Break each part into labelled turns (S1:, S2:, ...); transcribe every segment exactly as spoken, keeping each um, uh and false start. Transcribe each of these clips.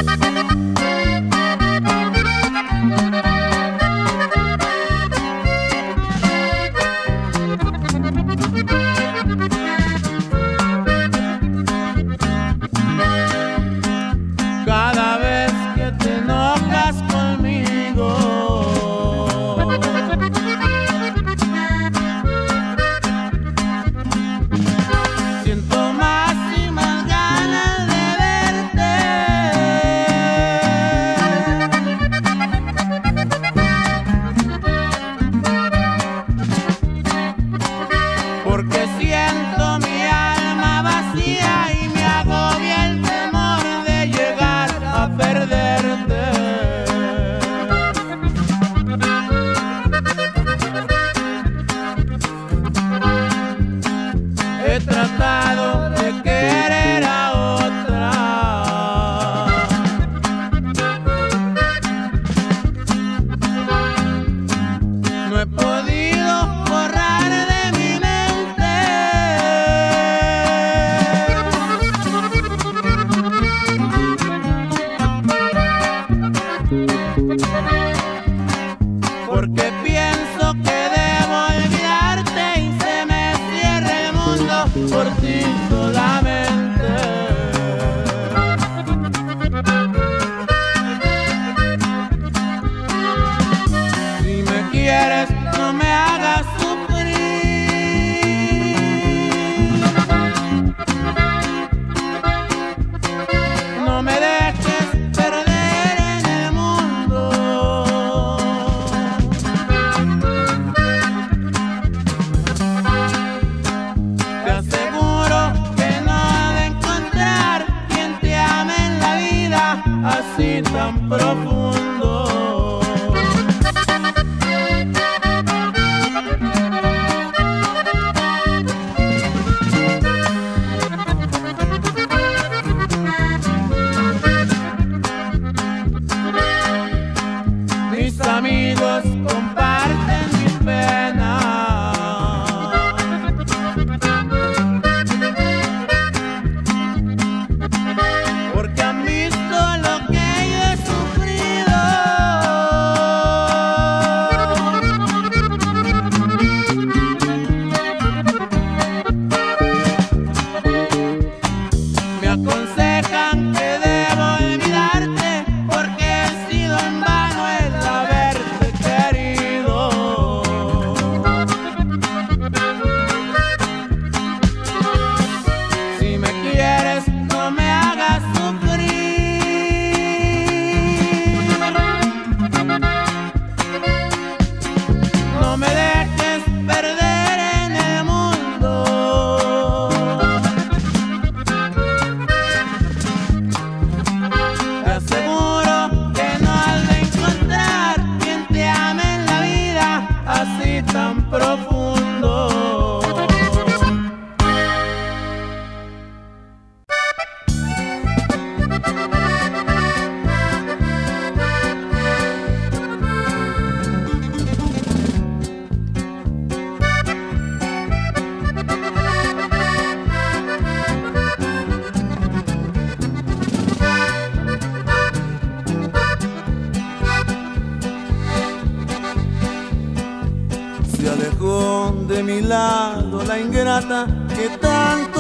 S1: de mi lado la ingrata que tanto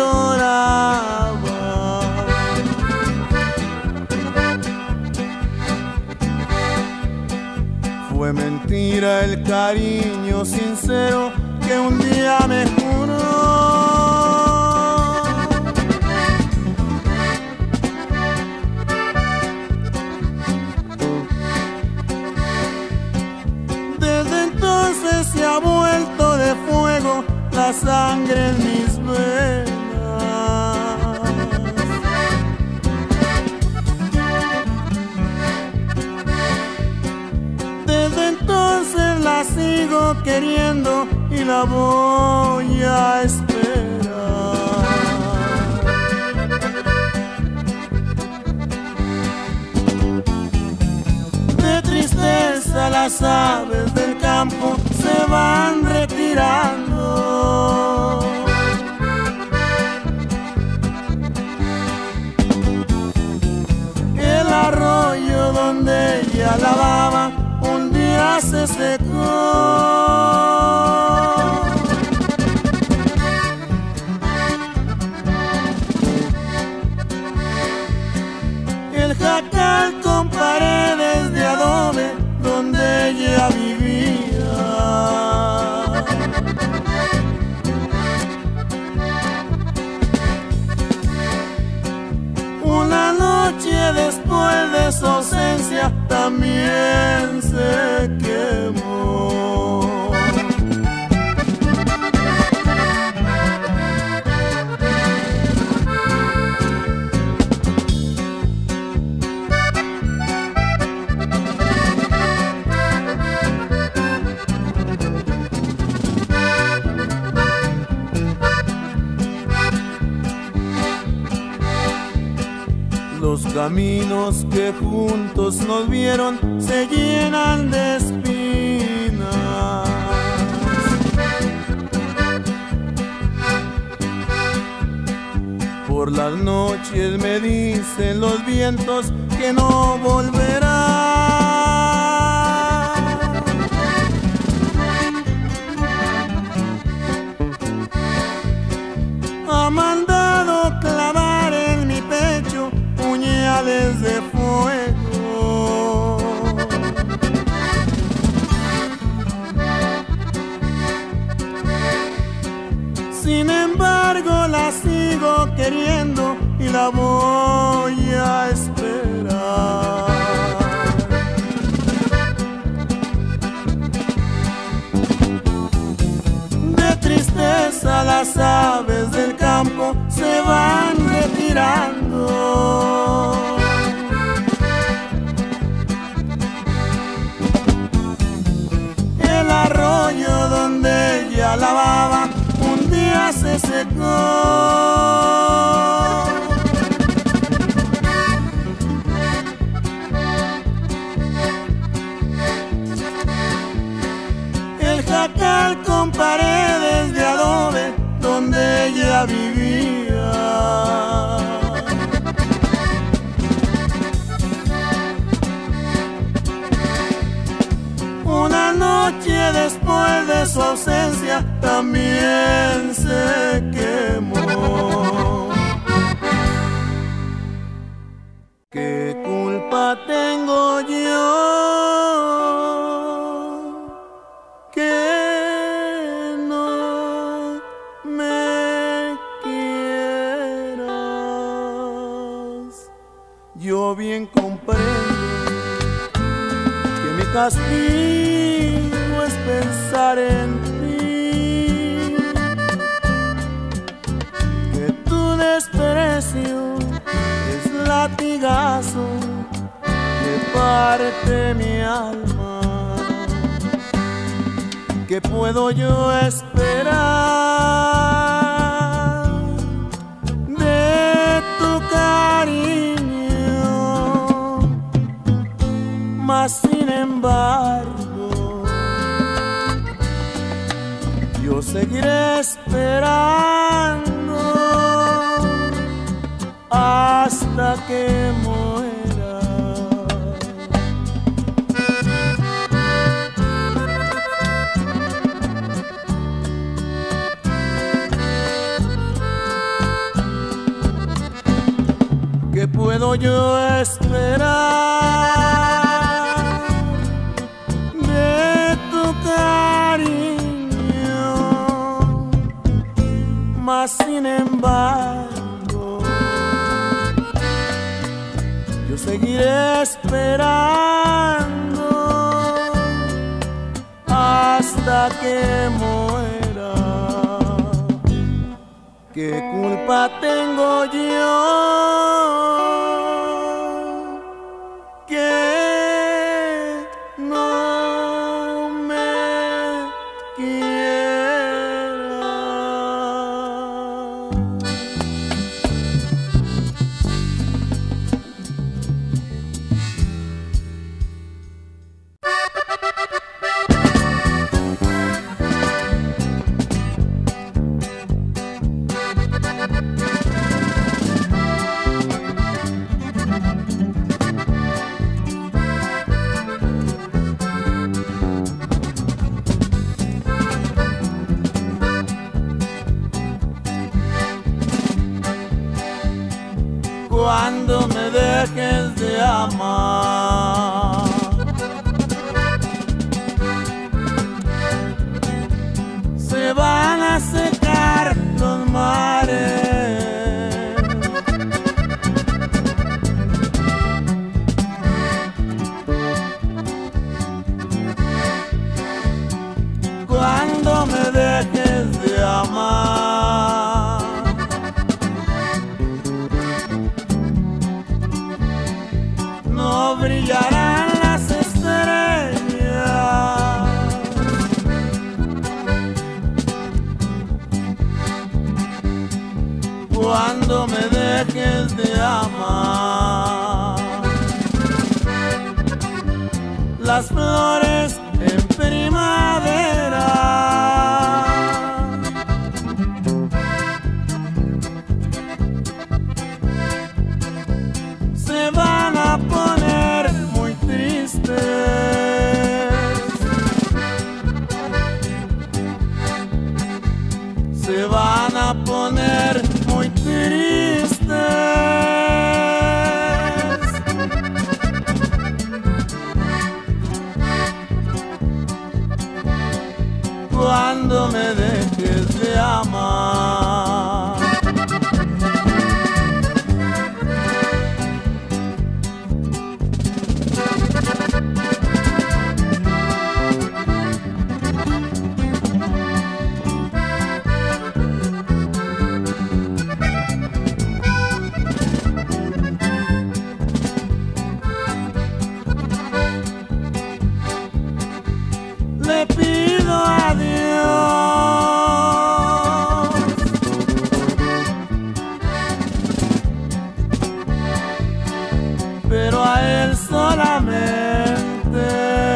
S1: adoraba. Fue mentira el cariño sincero que un día me juró. Desde entonces se ha vuelto de fuego la sangre en mis venas. Desde entonces la sigo queriendo y la voy a esperar. De tristeza las aves del campo se van retirando. El ella lavaba un día se secó. El jacal con paredes de adobe donde ella vivía. Una noche después de su ausencia también se quemó. Los caminos que juntos nos vieron se llenan de espinas. Por las noches me dicen los vientos que no volverá. Ha mandado clavar en mi pecho puñales de fuego. Sin embargo la sigo queriendo y la voy a esperar. De tristeza las aves del campo se van retirando. El arroyo donde ella lavaba un día se secó. El jacal con paredes de adobe donde ella vivía. Una noche después de su ausencia también se quemó. ¿Qué culpa tengo yo que no me quieras? Yo bien comprendo que mi castigo es pensar en ti, que tu desprecio es latigazo que parte mi alma. ¿Qué puedo yo esperar de tu cariño? Mas sin embargo yo seguiré esperando hasta que muera. ¿Qué puedo yo esperar de tu cariño? Mas sin embargo yo seguiré esperando hasta que muera. ¿Qué culpa tengo yo que no me quiera? me dejes de amar. Se van a secar los mares, cuando me dejes de amar. No brillarán las estrellas, cuando me dejes de amar. Las flores en primavera se van a poner muy tristes, se van a poner muy tristes, cuando me dejes de amar. Le pido a Dios pero a Él solamente,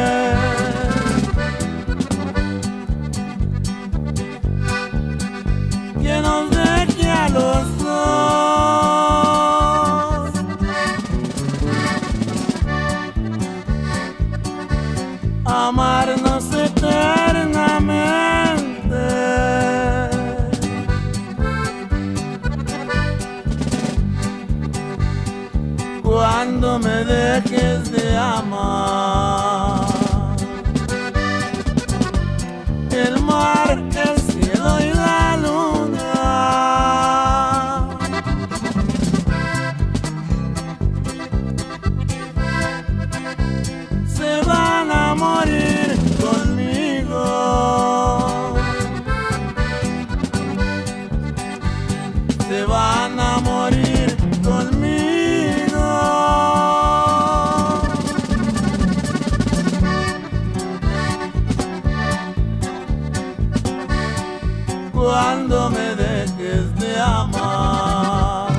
S1: que nos deje a los dos amarnos eternamente, cuando me dejes de amar. El mar, el cielo y la luna se van a morir conmigo, se van a morir conmigo, cuando me dejes de amar.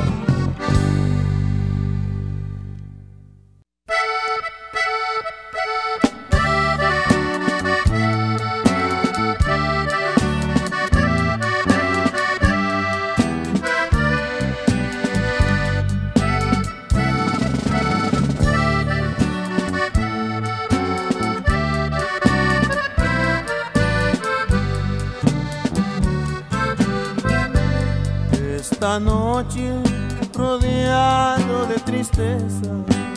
S1: Esta noche rodeado de tristeza,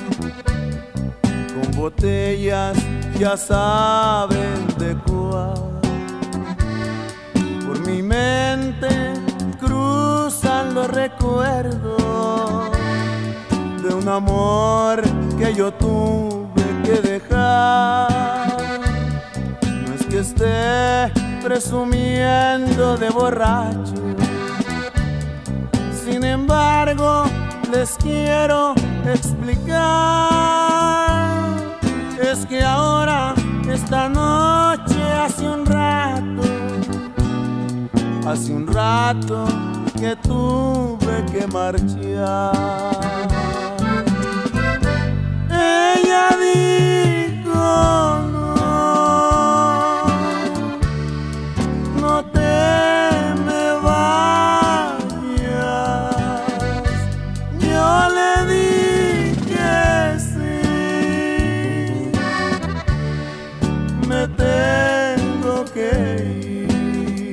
S1: con botellas ya saben de cuál, por mi mente cruzan los recuerdos de un amor que yo tuve que dejar. No es que esté presumiendo de borracho, sin embargo les quiero explicar. Es que ahora, esta noche, hace un rato, hace un rato que tuve que marchar. Ella dijo no, no te me vayas. Yo le dije sí, me tengo que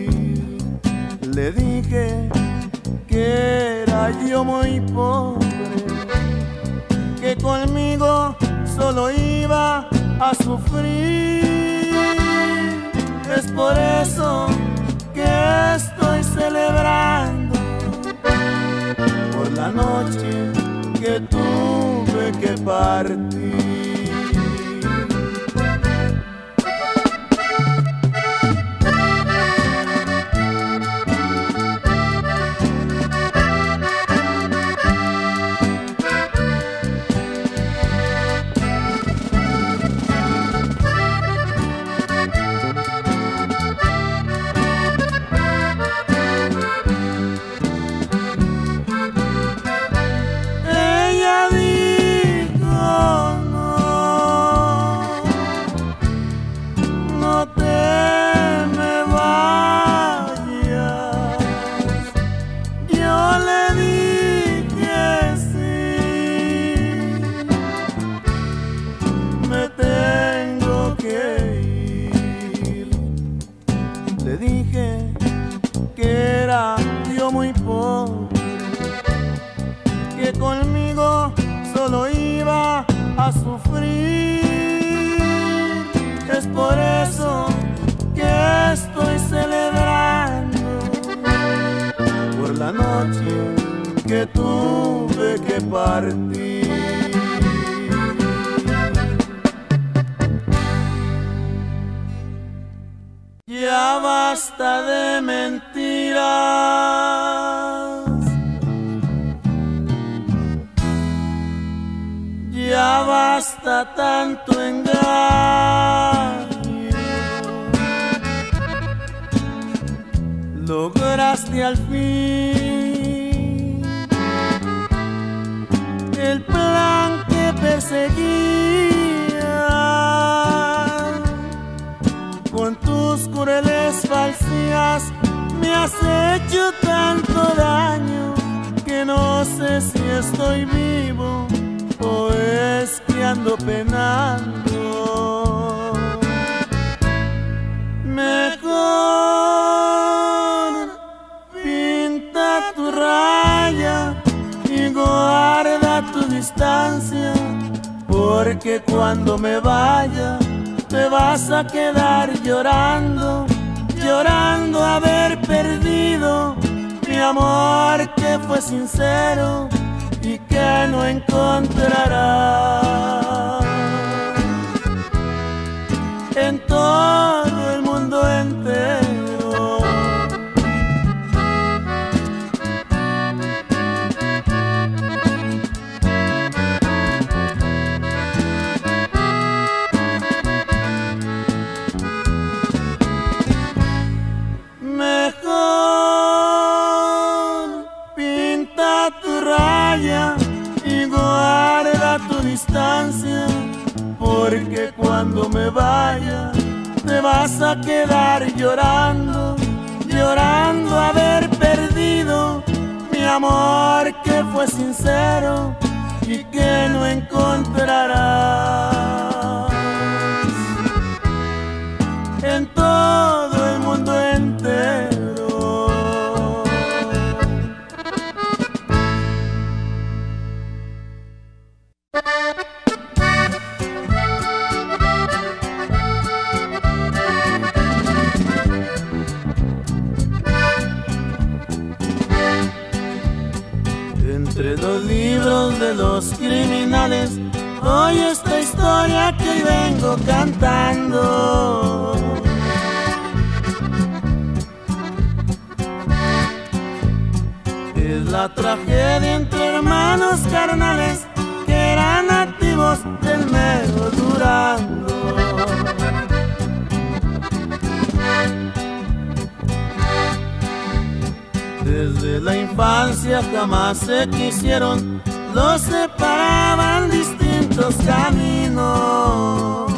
S1: ir. Le dije que era yo muy pobre solo iba a sufrir. Es por eso que estoy celebrando por la noche que tuve que partir. Que tuve que partir. Ya basta de mentiras, ya basta tanto engaño. Lograste al fin el plan que perseguía. Con tus crueles falsías me has hecho tanto daño que no sé si estoy vivo o es que ando penando. Mejor pinta tu raya y guarda tu distancia, porque cuando me vaya te vas a quedar llorando, llorando haber perdido mi amor que fue sincero y que no encontrarás en todo el mundo entero. Mejor pinta tu raya y guarda tu distancia, porque cuando me vaya te vas a quedar llorando, llorando haber perdido mi amor que fue sincero y que no encontrarás en todo el mundo entero. Entre los libros de los criminales, hoy esta historia que hoy vengo cantando. Es la tragedia entre hermanos carnales que eran nativos del mero Durango. Desde la infancia jamás se quisieron, los separaban distintos caminos.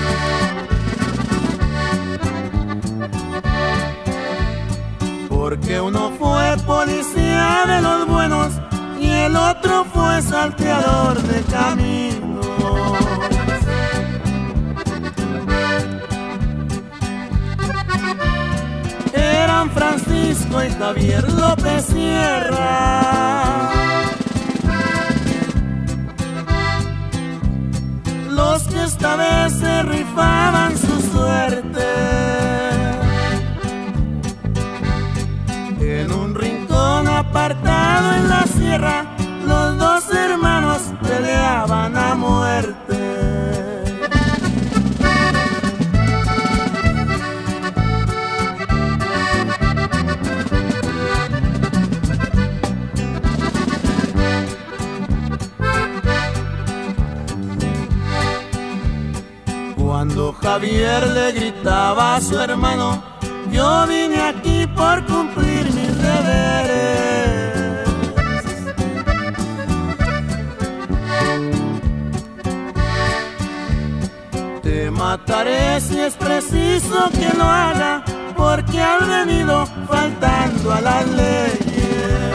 S1: Porque uno fue policía de los buenos y el otro fue salteador de caminos. Eran Francisco y Javier López Sierra, los que esta vez se rifaban su suerte. En un rincón apartado en la sierra, los dos hermanos peleaban a muerte. Cuando Javier le gritaba a su hermano: yo vine aquí por cumplir mis deberes. Te mataré si es preciso que lo haga, porque has venido faltando a las leyes.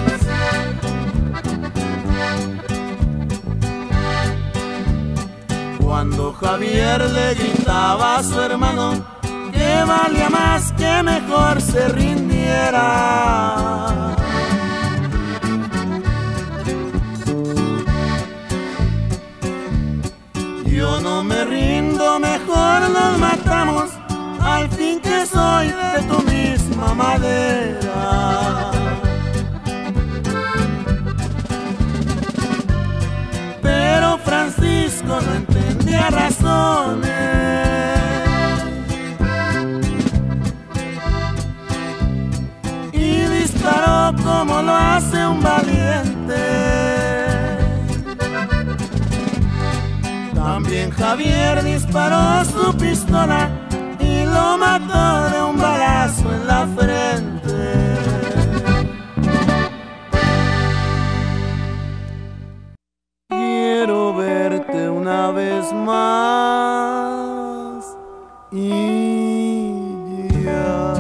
S1: Cuando Javier le gritaba a su hermano que valía más que mejor se rindiera, yo no me rindo, mejor nos matamos, al fin que soy de tu misma madera. Pero Francisco no entendía razones y disparó como lo hace un valiente. También Javier disparó su pistola y lo mató de un balazo en la frente. Quiero verte una vez más y ya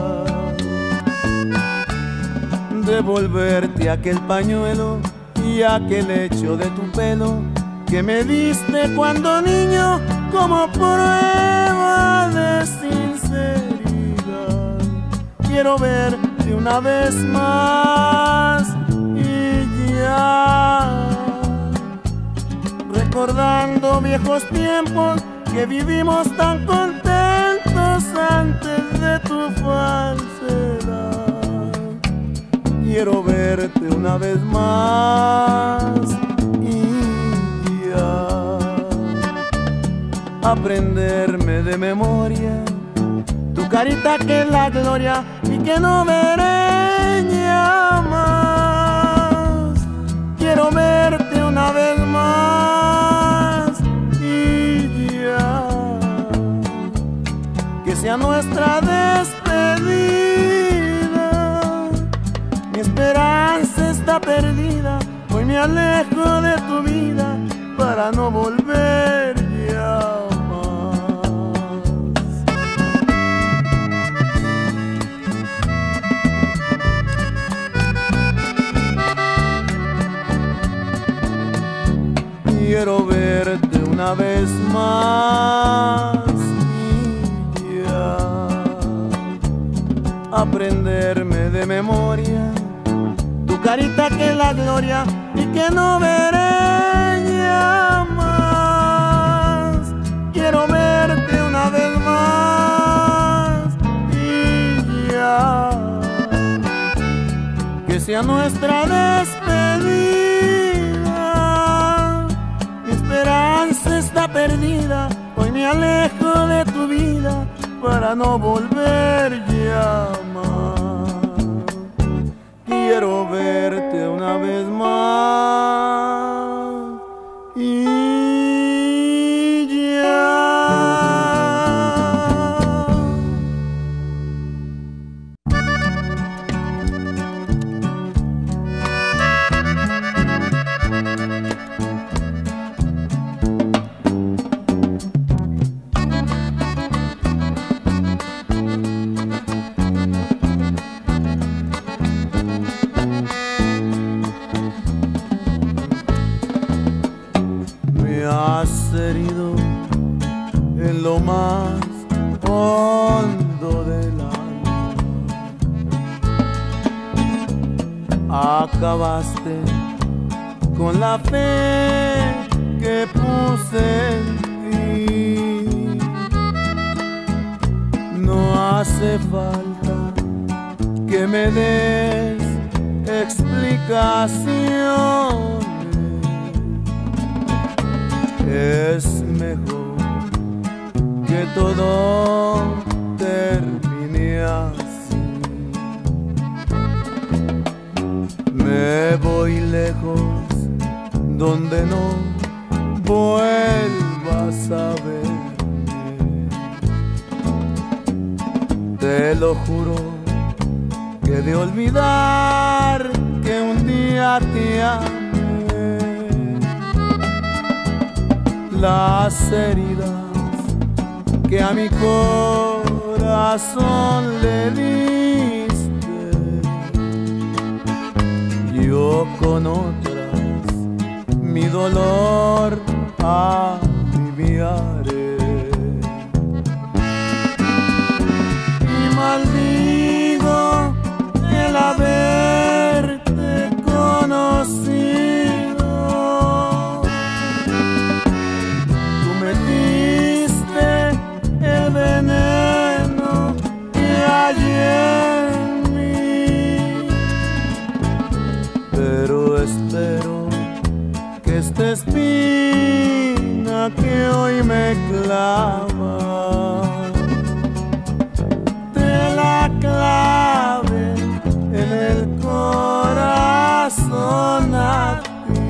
S1: devolverte aquel pañuelo y aquel hecho de tu pelo que me diste cuando niño como prueba de sinceridad. Quiero verte una vez más y ya, recordando viejos tiempos que vivimos tan contentos antes de tu falsedad. Quiero verte una vez más y ya, aprenderme de memoria tu carita que es la gloria y que no veré ya más. Quiero verte una vez más y ya, que sea nuestra despedida. Mi esperanza está perdida, hoy me alejo de tu vida para no volver ya más. Quiero verte una vez más y ya, aprenderme de memoria tu carita que es la gloria y que no veré ya más. Quiero verte una vez más y ya, que sea nuestra despedida. Mi esperanza está perdida, hoy me alejo de tu vida para no volver ya más. Quiero verte una vez más y ya. Has herido en lo más hondo del alma. Acabaste con la fe que puse en es mejor que todo termine así. Me voy lejos donde no vuelvas a verme. Te lo juro que de olvidar que un día te amé, las heridas que a mi corazón le diste, yo con otras mi dolor aliviaré. Y maldigo el haberte conocido. Tú metiste el veneno que hay en mí, pero espero que esta espina que hoy me clava te la clave en el corazón a ti.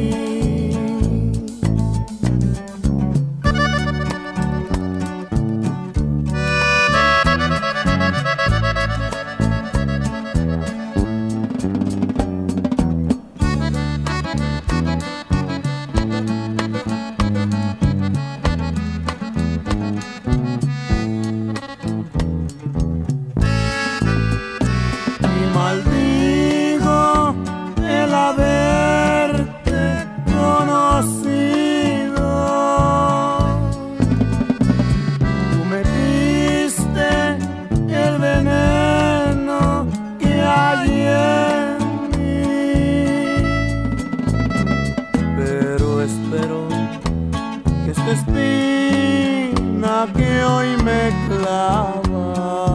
S1: Espina que hoy me clava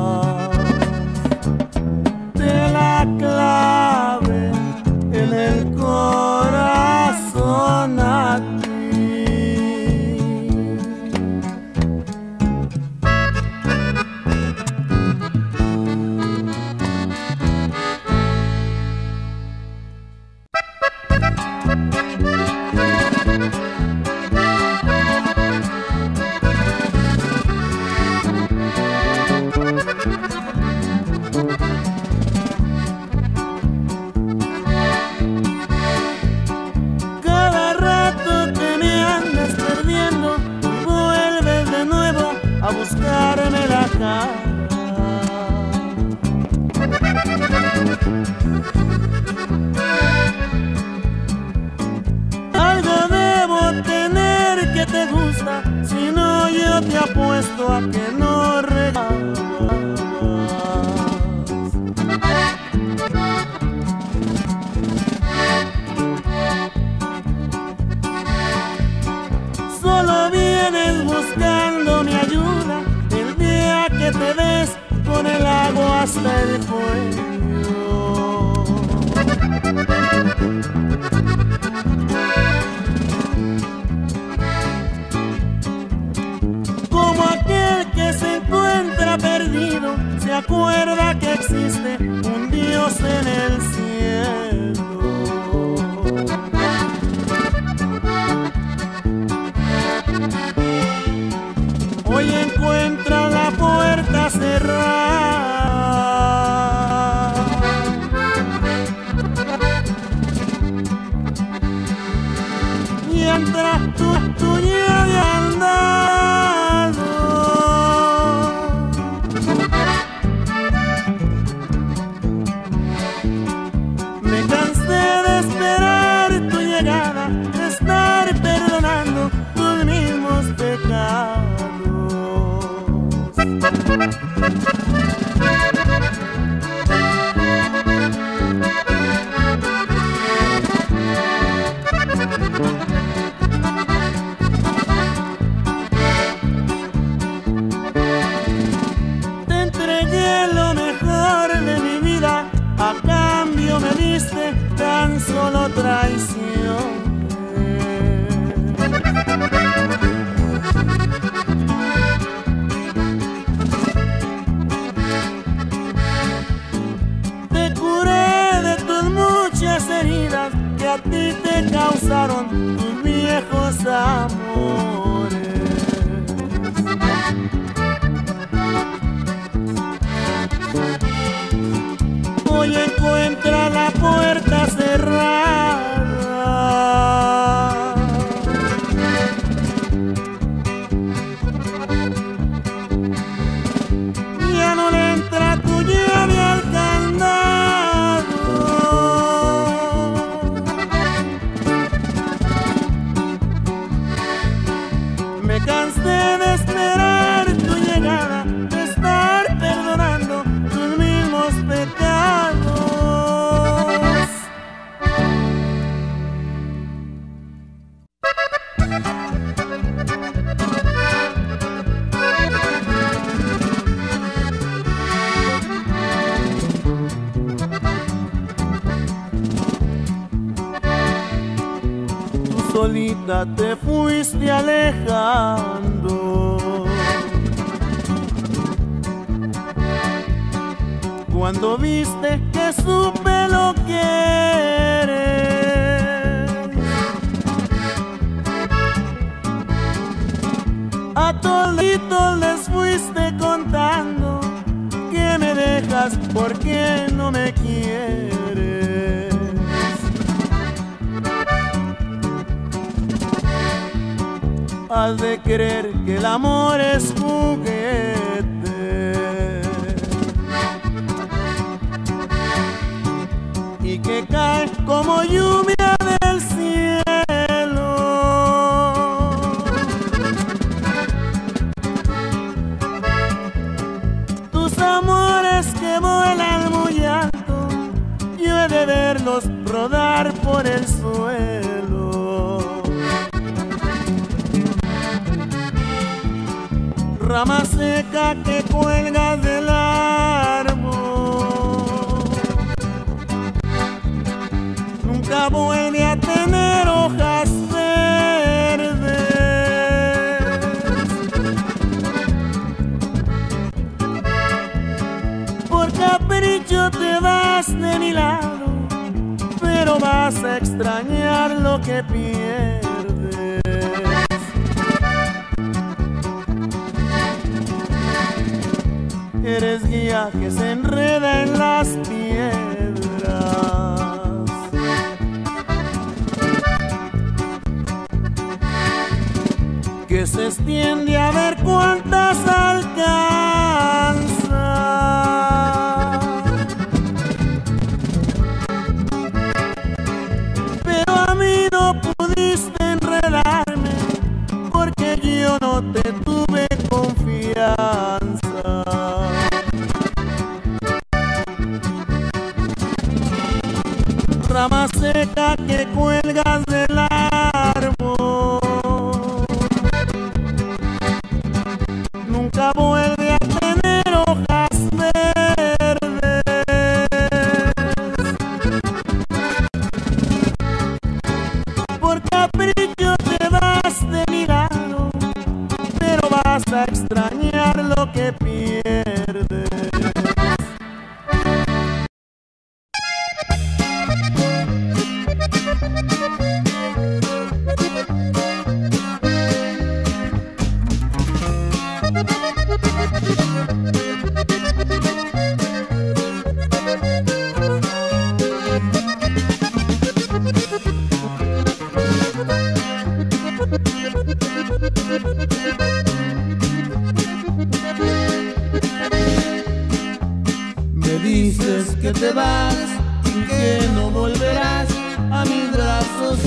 S1: te la clave en el corazón a ti. A buscarme la cara. Algo debo tener que te gusta, si no yo te apuesto a que no regalas. Solo vienes buscando mi ayuda el día que te ves con el agua hasta el cuello. Como aquel que se encuentra perdido, se acuerda que existe un Dios en el cielo. Hoy encuentra la puerta cerrada, mientras tú, tú ya de andado. Me cansé de esperar tu llegada, de estar perdonando tus mismos pecados. Me cansé de esperar tu llegada, de estar perdonando tus mismos pecados. Solita te fuiste alejando cuando viste que supe lo que eres. A toditos les fuiste contando que me dejas porque no me quieres. Has de creer que el amor es juguete y que cae como lluvia del cielo. Tus amores que vuelan muy alto, yo he de verlos rodar por el suelo. Rama seca que cuelga del árbol, nunca vuelve a tener hojas verdes. Por capricho te vas de mi lado, pero vas a extrañar lo que pierdes. Eres guía que se enreda en las piedras, que se extiende a ver cuántas alcanza. Pero a mí no pudiste enredarme porque yo no te tuve confianza. Rama seca que cuelgas del árbol, nunca vuelve a tener hojas verdes. Por capricho te vas de mi lado, pero vas a extrañar lo que pierdes. Me dices que te vas y que no volverás a mis brazos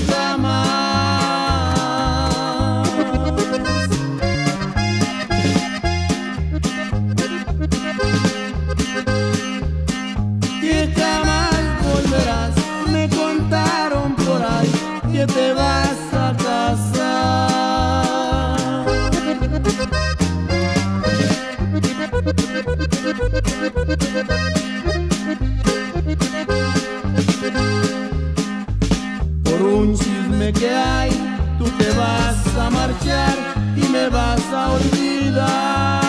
S1: jamás. Que jamás volverás, me contaron por ahí que te vas a casar. Por un chisme que hay, tú te vas a marchar y me vas a olvidar.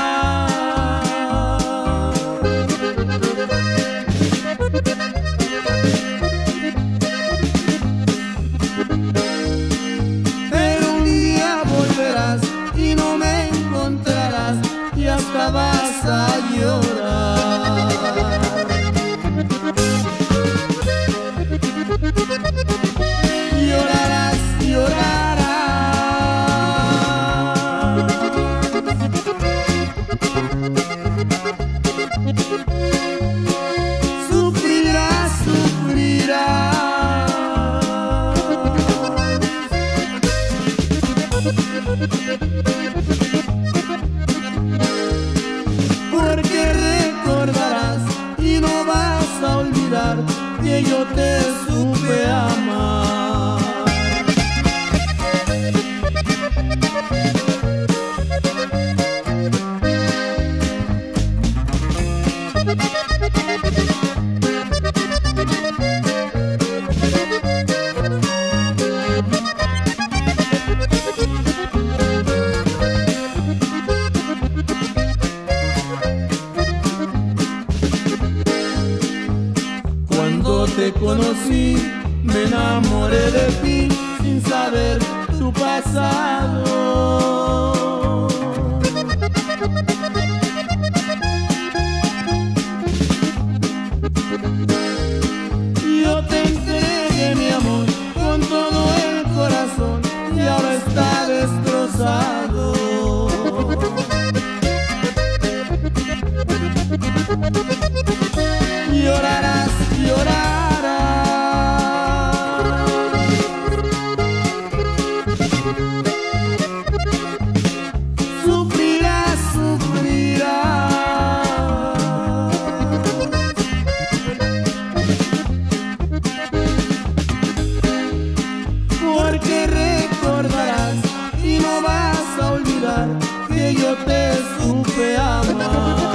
S1: Pero un día volverás y no me encontrarás y hasta vas a llorar. Llorarás, llorarás. Porque recordarás y no vas a olvidar que yo te supe amar. Cuando te conocí, me enamoré de ti sin saber tu pasado. Yo te entregué mi amor con todo el corazón y ahora está destrozado. Llorarás, llorarás, sufrirás, sufrirás, porque recordarás y no vas a olvidar que yo te supe amar.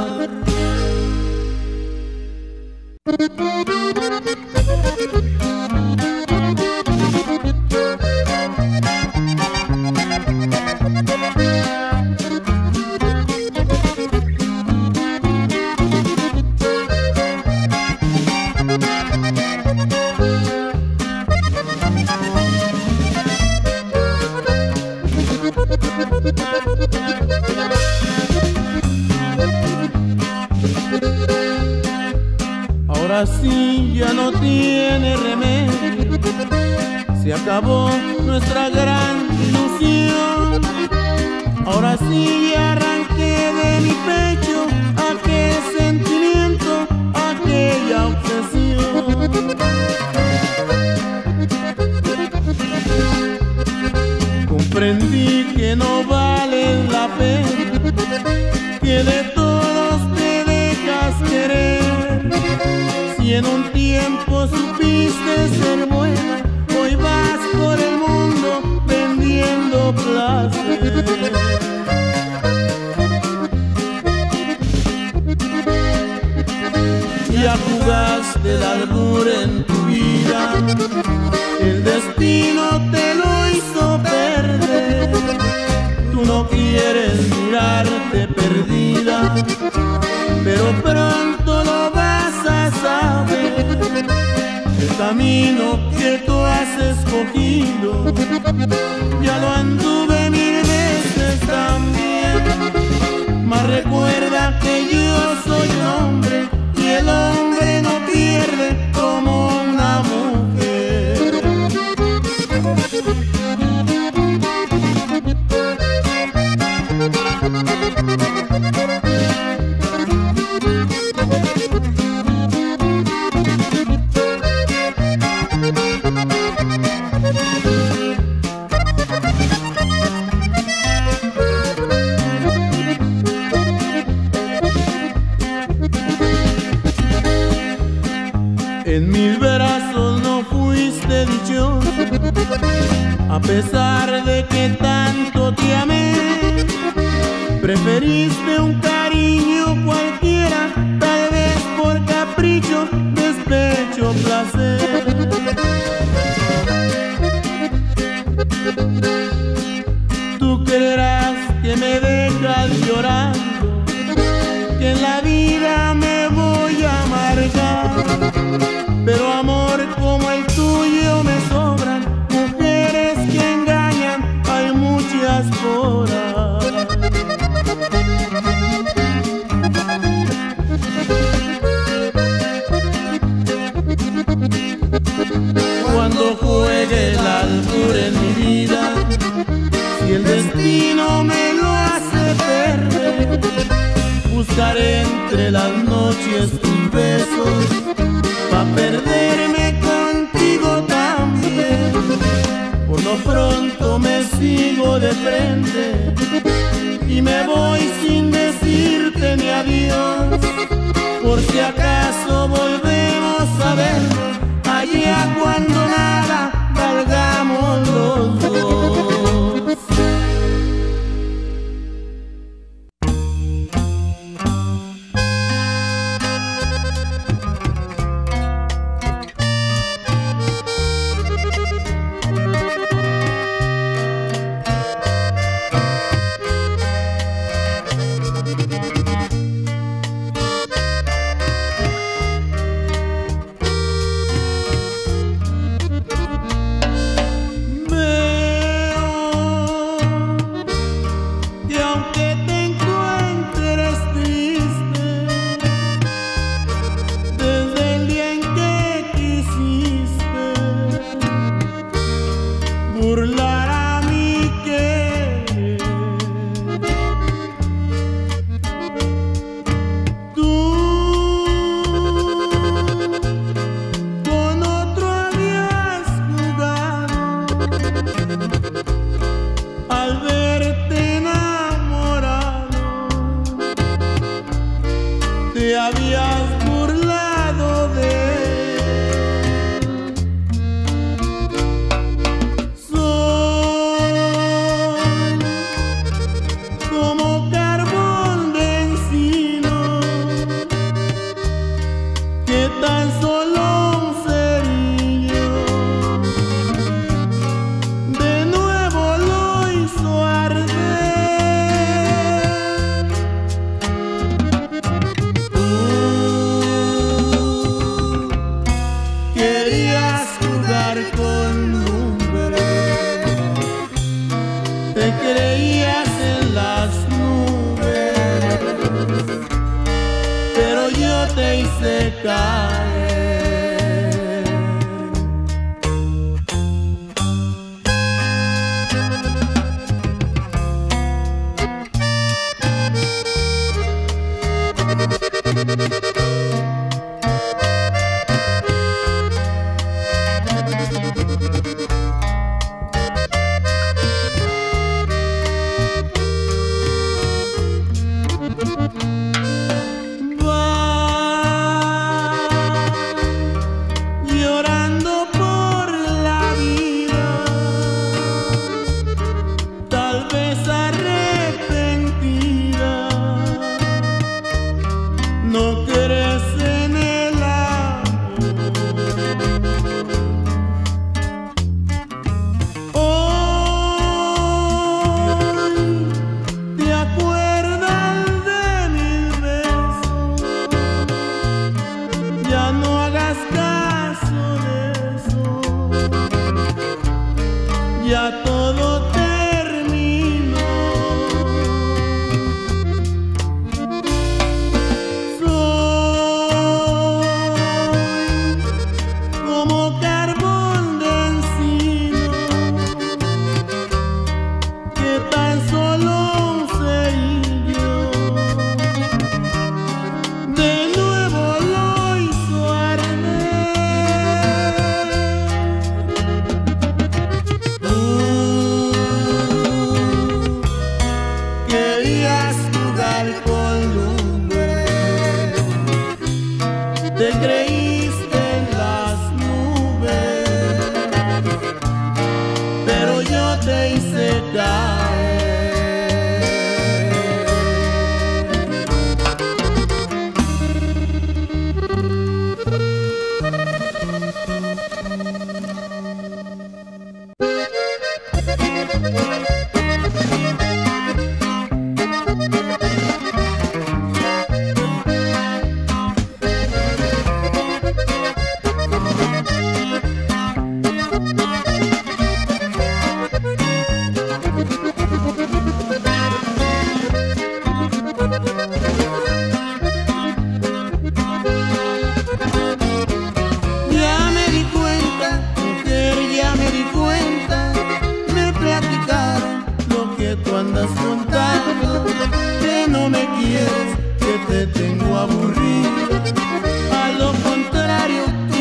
S1: Ahora sí ya no tiene remedio, se acabó nuestra gran ilusión. Ahora sí ya arranqué de mi pecho aquel sentimiento, aquella obsesión. Comprendí que no vale la pena, que de todos te dejas querer. Si en un tiempo supiste ser buena, hoy vas por el mundo vendiendo placer. Ya jugaste el albur en tu vida, el destino te lo hizo perder. Tú no quieres mirarte perdida, pero pronto lo vas a saber. El camino que tú has escogido ya lo anduve mil veces también. Mas recuerda que yo soy hombre y el hombre no pierde como una mujer. En mis brazos no fuiste dichoso, a pesar de que tanto te amé. Preferiste un cariño cualquiera, tal vez por capricho, despecho, placer. Tú creerás que me dejas llorando, que en la vida me voy a amargar. Pero amor como el tuyo me sobran, mujeres que engañan, hay muchas por ahí. Cuando juegue el albur en mi vida, si el destino me lo hace perder, buscaré entre las noches tus besos, pa' perderme contigo también. Por lo pronto me sigo de frente y me voy sin decirte ni adiós, por si acaso volvemos a vernos allá cuando nada valgamos los dos.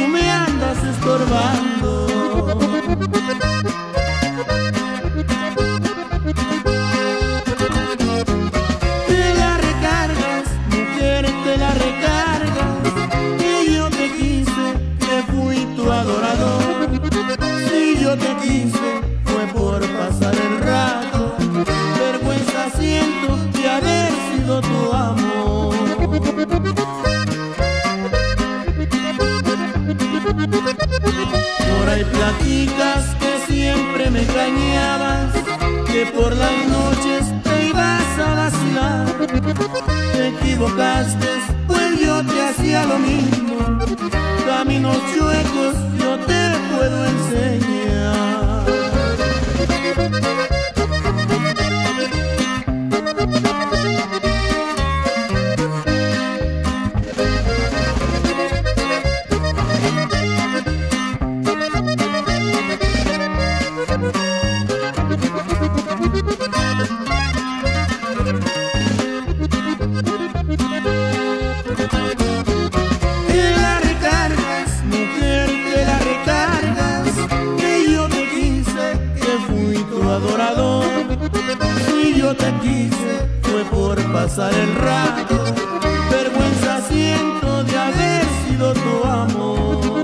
S2: estorbando.
S1: Te equivocaste, pues yo te hacía lo mismo. Caminos chuecos yo te puedo enseñar. Si yo te quise fue por pasar el rato, vergüenza siento de haber sido tu amor.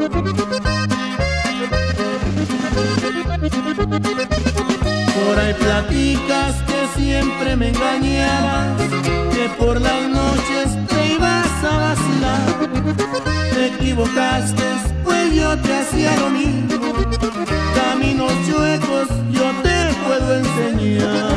S1: Por ahí platicas que siempre me engañabas, que por las noches te ibas a vacilar. Te equivocaste, pues yo te hacía lo mismo. Caminos chuecos yo te puedo enseñar.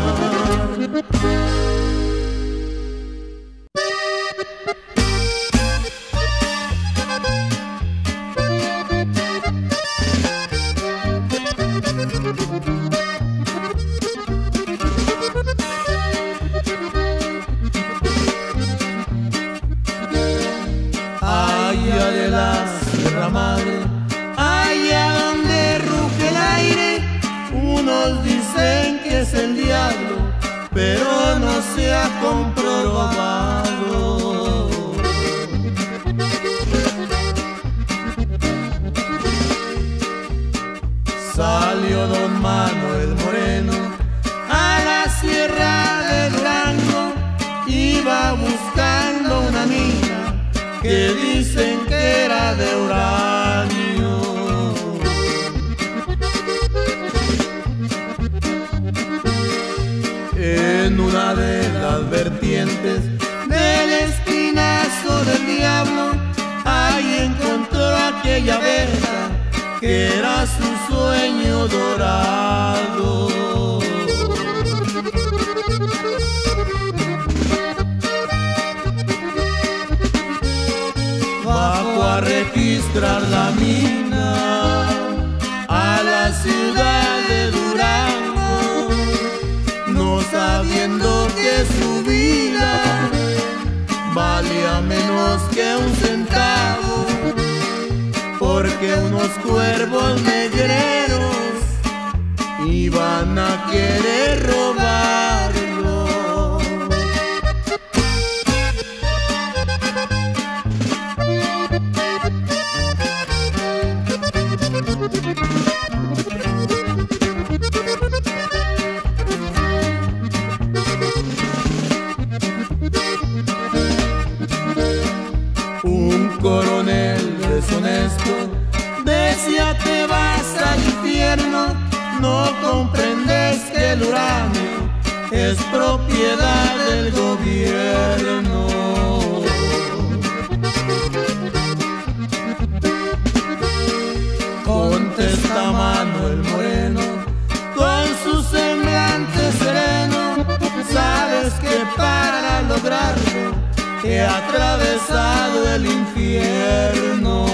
S1: Allá de la Sierra Madre, allá donde ruge el aire, unos dicen que es el diablo, pero no se ha comprobado. Salió don Manuel Moreno a la Sierra de Durango, iba buscando una mina que dicen que era de uranio. En una de las vertientes del espinazo del diablo, ahí encontró aquella verga que era su sueño dorado. Bajo a registrar la mina a la ciudad de Durango, no sabiendo que su vida valía menos que un centavo, porque unos cuervos negreros iban a querer robarlo. Un coronel deshonesto decía: te vas al infierno, no comprendes que el uranio es propiedad del gobierno. Contesta Manuel Moreno con su semblante sereno: sabes que para lograrlo he atravesado el infierno.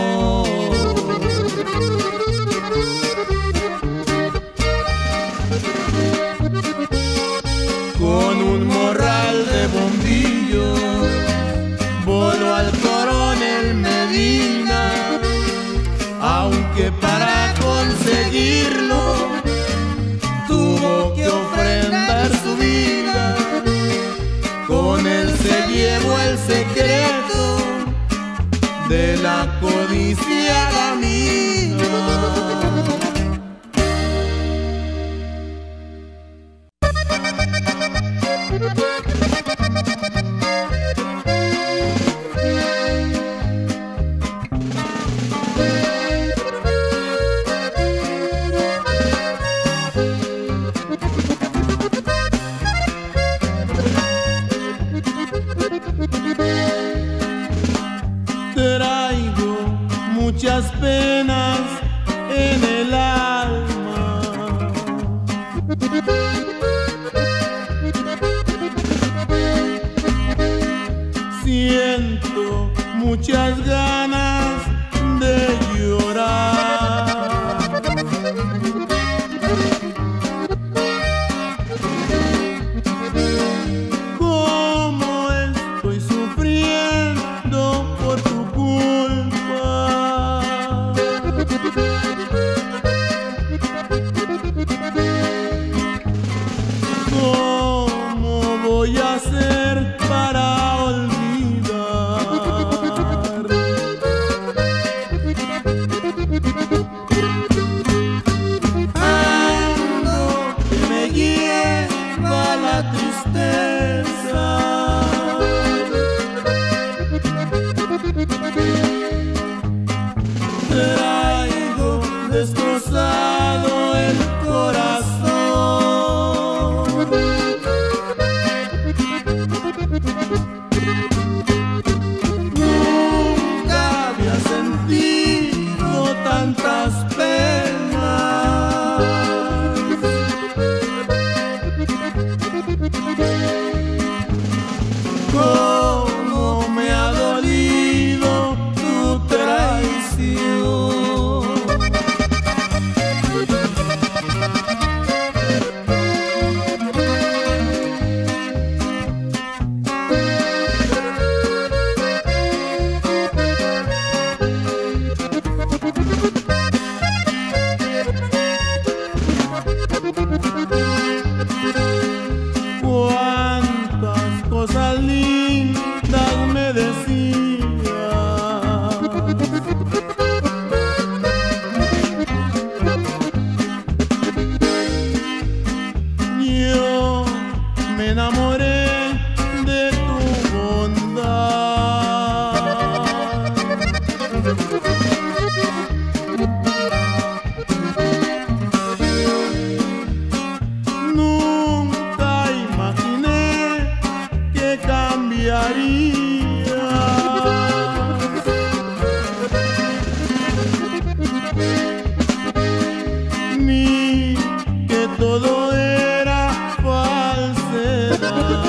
S1: Con un morral de bombillos voló al coronel Medina, aunque para conseguirlo tuvo que ofrendar su vida. Con él se llevó el secreto de la codiciada mina. Traigo muchas penas en el alma, muchas ganas de llorar. Cómo estoy sufriendo por tu culpa. ¿Cómo voy a hacer para olvidar? Ando que me lleva la tristeza. Traigo destrozado el corazón. Nunca había sentido tantas penas. Cómo me ha dolido tu traición. Cuántas cosas lindas me decías. Yo me enamoré de tu bondad. Nunca imaginé que cambiarías, ni que todo era falsedad.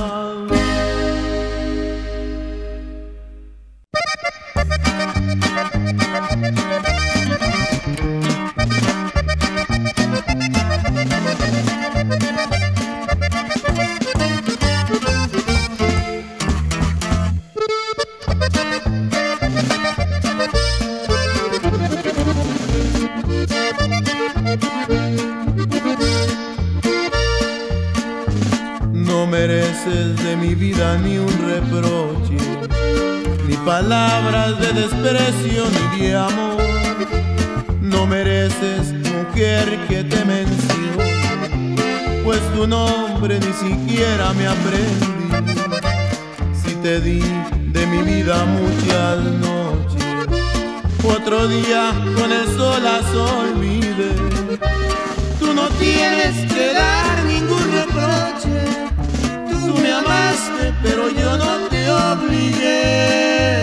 S1: No mereces de mi vida ni un reproche, ni palabras de desprecio ni de amor. No mereces, mujer, que te mencione, pues tu nombre ni siquiera me aprendí. Si te di de mi vida muchas noches, otro día con el sol las olvidé. Tú no tienes que dar ningún reproche. Tú me amaste, pero yo no te obligué.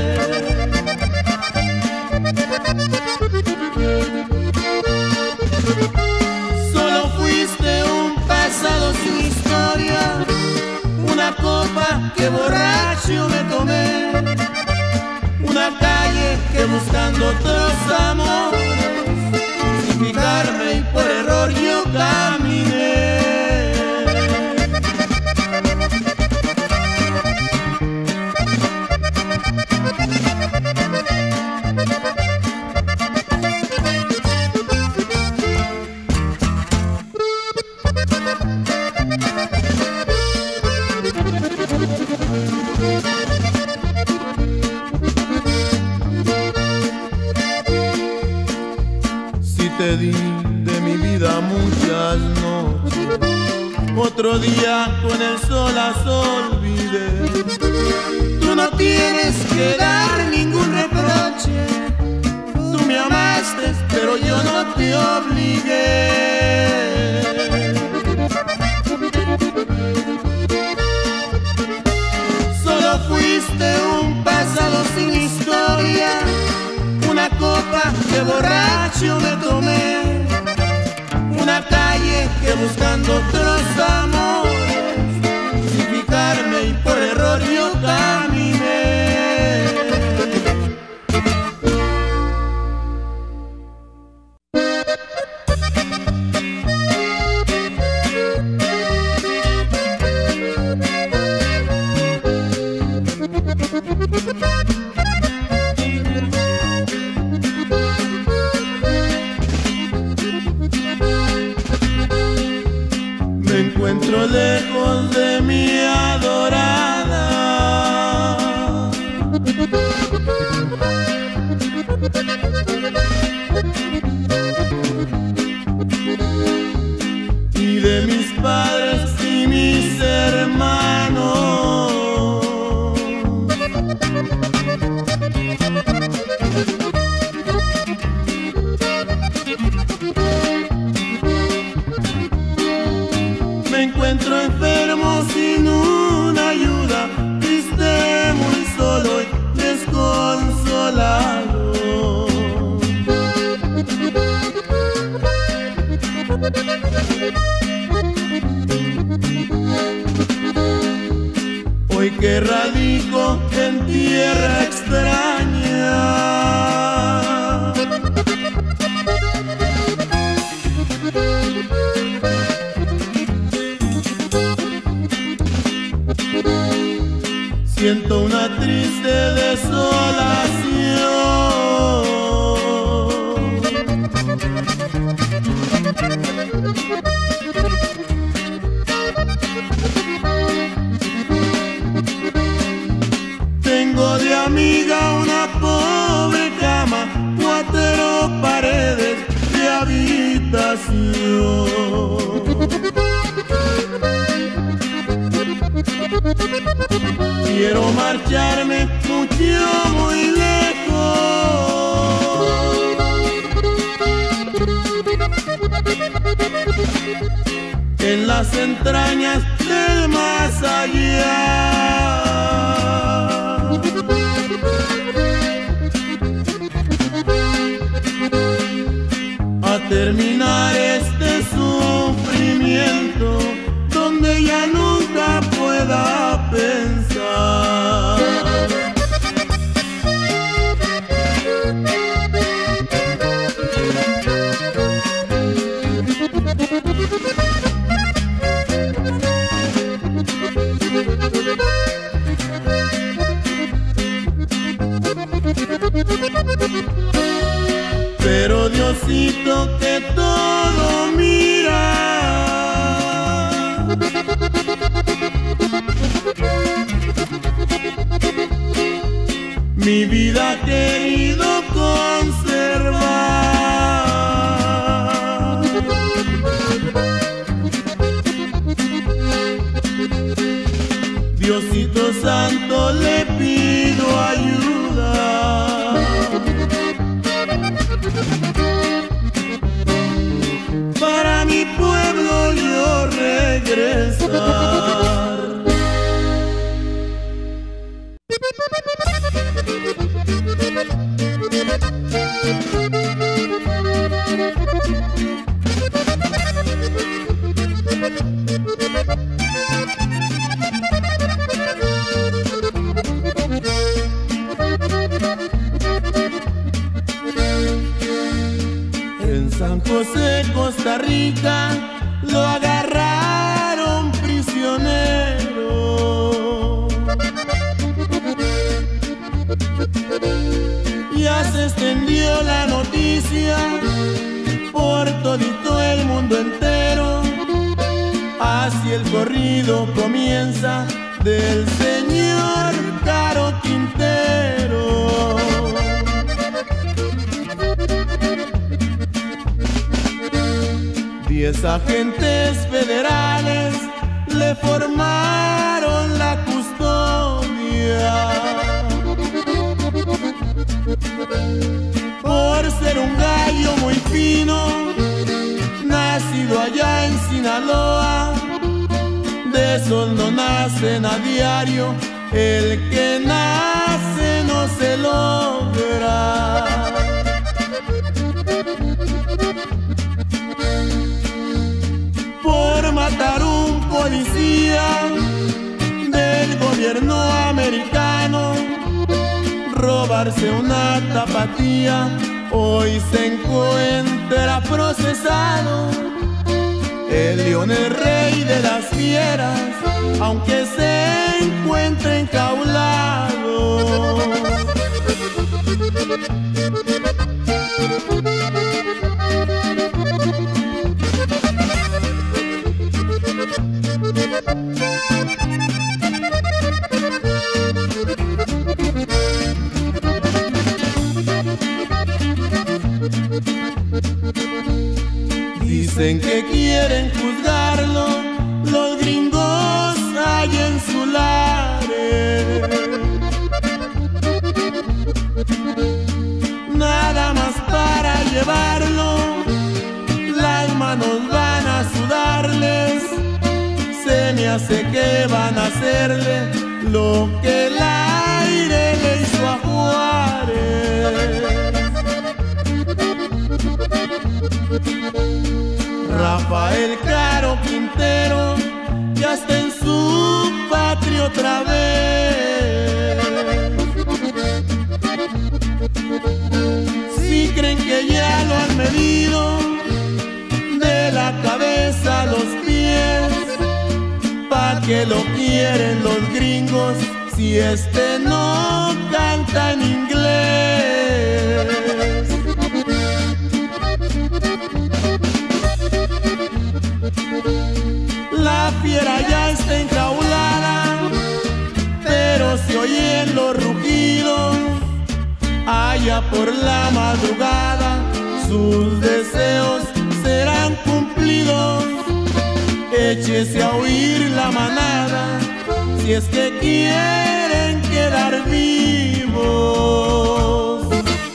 S1: Solo fuiste un pasado sin historia, una copa que borracho me tomé, una calle que buscando otros amores, sin fijarme y por error yo caminé. Si te di de mi vida muchas noches, otro día con el sol las olvidé. Tú no tienes que dar ningún reproche. Tú me amaste, pero yo no te obligué. Solo fuiste un pasado sin historia, una copa que borracho me tomé, una calle que buscando otros amores, sin fijarme y por error yo caminé. Me encuentro lejos de mi adorada y de mis padres y mis hermanos. Me encuentro enfermo sin una ayuda, triste, muy solo y desconsolado. Hoy que radico en tierra extraña, siento una triste desolación. Tengo de amiga una pobre cama, cuatro paredes de habitación. Quiero marcharme mucho, muy lejos, en las entrañas del más allá. A terminar este sufrimiento donde ya nunca pueda pensar. Pero Diosito que todo mira, mi vida ha querido conservar. Diosito Santo, le pido ayuda para mi pueblo yo regresar. En San José, Costa Rica, lo agarraron prisionero. Ya se extendió la noticia por todito el mundo entero. Así el corrido comienza del señor Caro Quintero. Diez agentes federales le formaron la custodia por ser un gallo muy fino, nacido allá en Sinaloa. De sol no nacen a diario, el que nace no se logra. Por matar un policía del gobierno americano, robarse una tapatía, hoy se encuentra procesado. El león es rey de las fieras, aunque se encuentre enjaulado. Dicen que quieren juzgarlo los gringos allá en su lares. Nada más para llevarlo, las manos van a sudarles. Se me hace que van a hacerle lo que el aire le hizo a Juárez. Rafael Caro Quintero ya está en su patria otra vez. Si creen que ya lo han medido de la cabeza a los pies, ¿pa' qué lo quieren los gringos si este no canta en inglés? La fiera ya está enjaulada, pero se oyen los rugidos. Allá por la madrugada sus deseos serán cumplidos. Échese a oír la manada si es que quieren quedar vivos.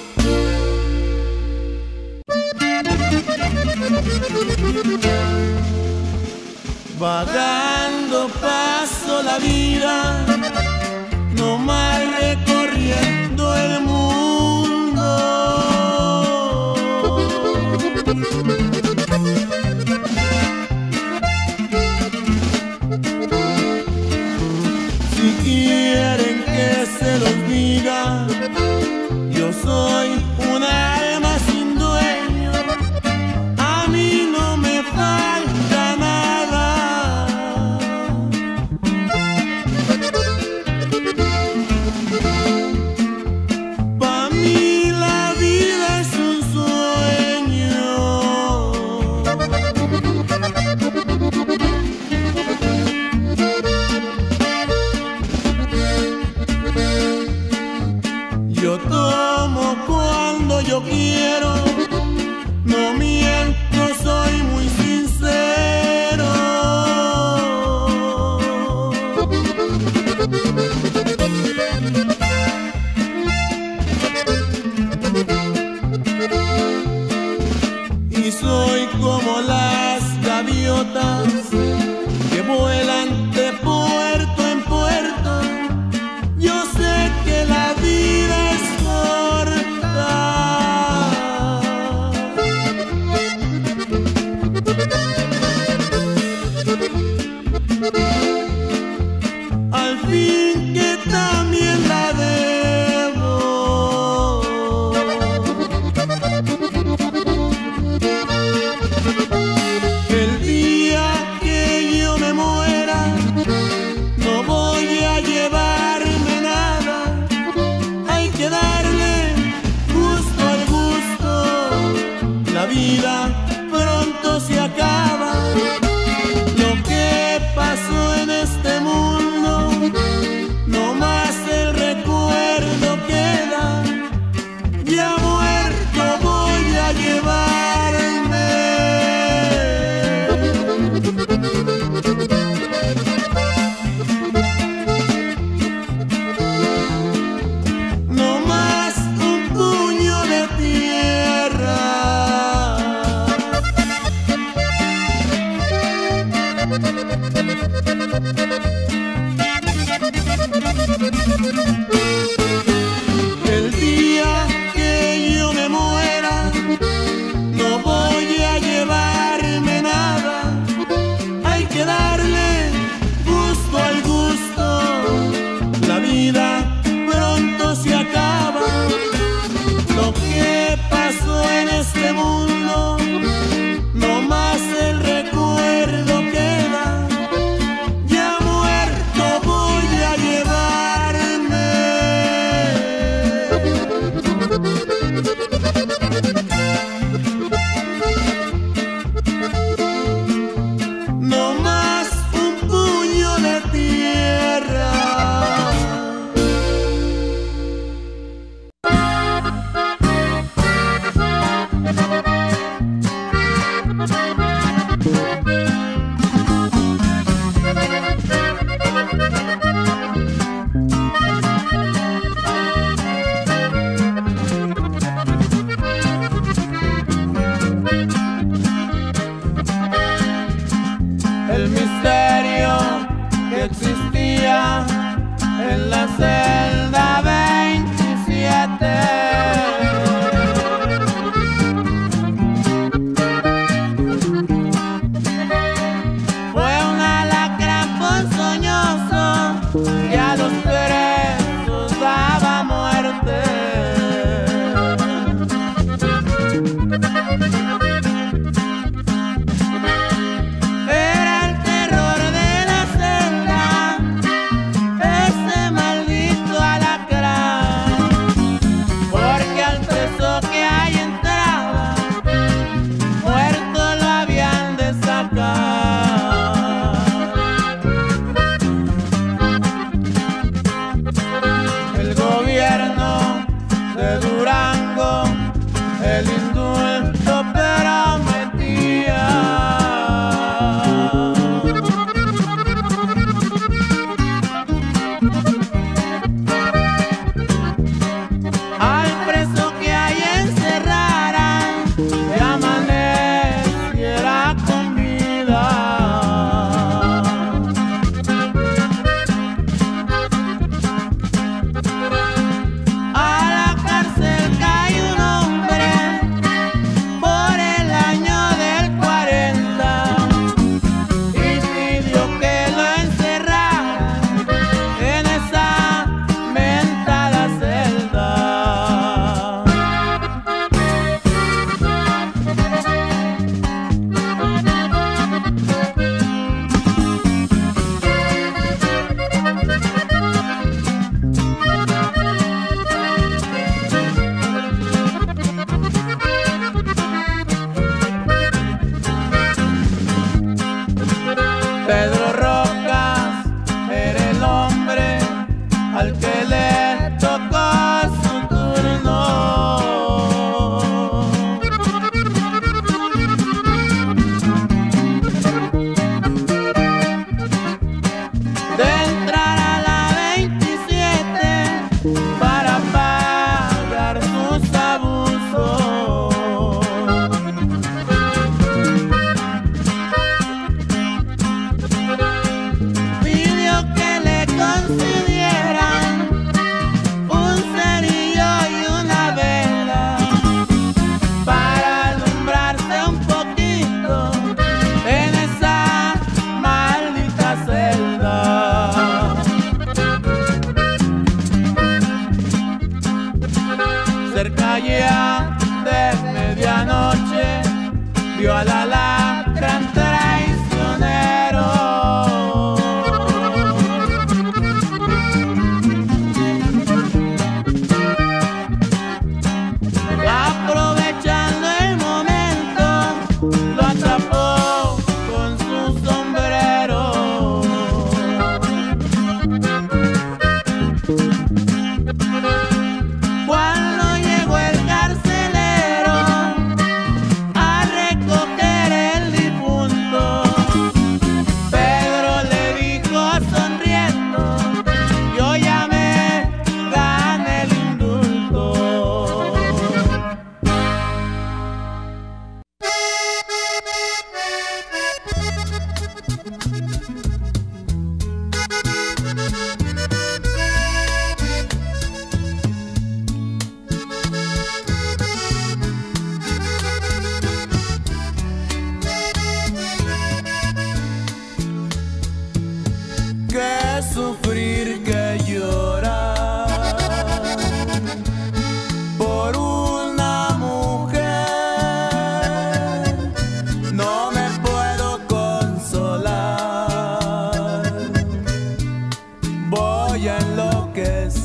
S1: Vagando paso la vida, no mal recorriendo el mundo. Si quieren que se los diga, yo soy un alma sin dueño, a mí no me falta nada. Pa' mí la vida es un sueño. Yo tomo cuando yo quiero, no miento, soy muy sincero. Y soy como las gaviotas que vuelan de puerto en puerto. Yo sé que la vida es corta. Al fin que también la debo. El día que yo me muera, no voy a llevarme nada. Hay que darle gusto al gusto. La vida pronto se acaba. Lo que pasó en este mundo, no más el recuerdo queda. Ya muerto voy a llevarme. No más un puño de tierra. El día que yo me muera, no voy a llevarme nada. Hay que darle gusto al gusto. La vida pronto se acaba. Lo que pasó en este mundo, no más el recuerdo queda. Ya muerto voy a llevarme.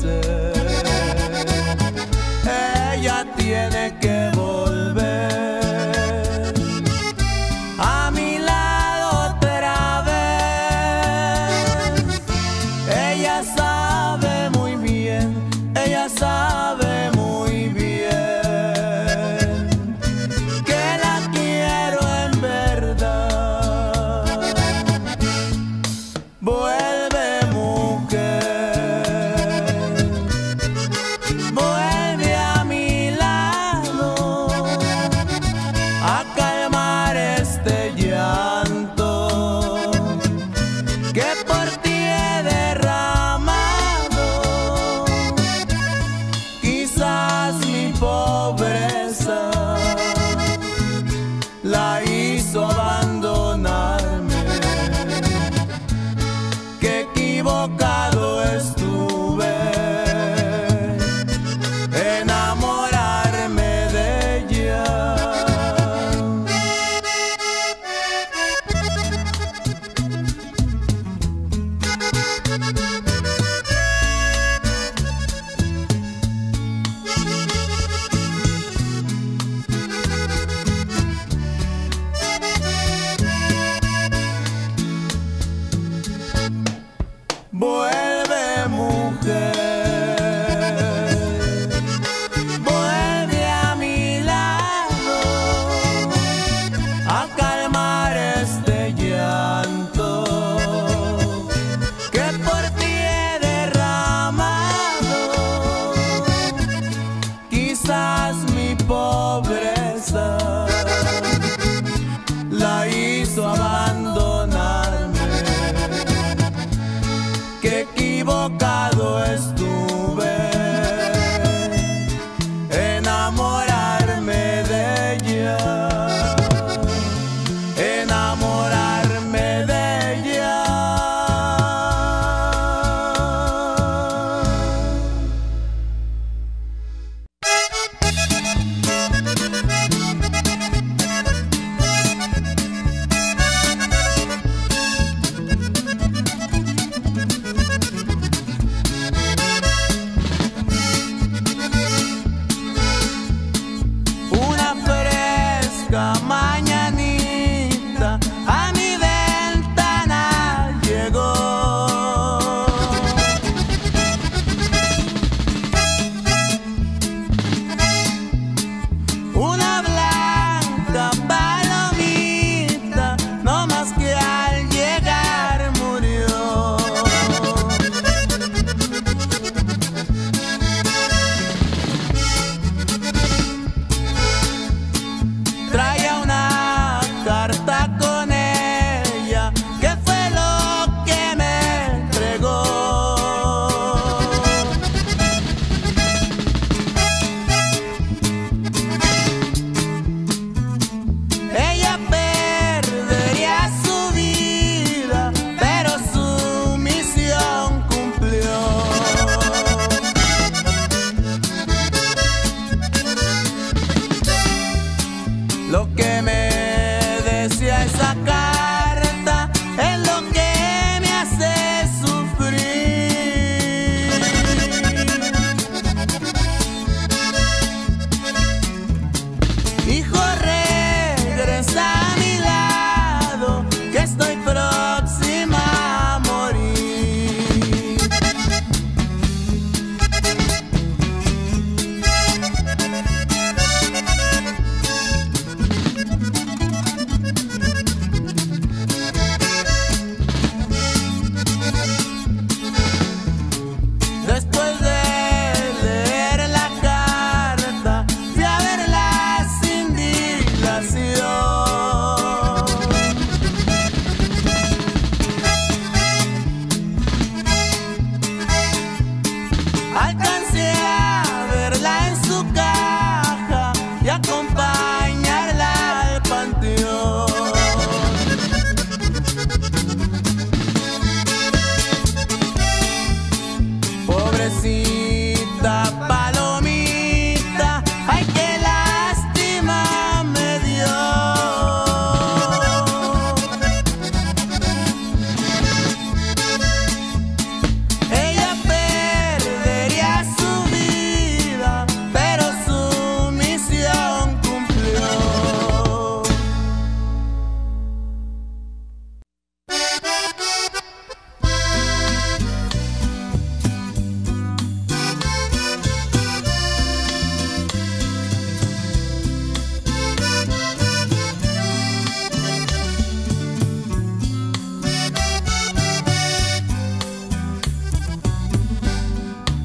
S1: ser. Ella tiene que volver a mi lado otra vez. Ella sabe muy bien, ella sabe muy bien que la quiero en verdad. Vuelve, mujer, vuelve a mi lado a calmar este llanto que por ti he derramado. Quizás mi pobreza la hizo abandonarme, que equivocado estuve enamorarme de ella. Vuelve, mujer, vuelve a mi lado a calmar este llanto que por ti he derramado. Quizás mi pobreza la hizo abandonarme, que equivocado estuve enamorarme de ella, enamorarme de ella.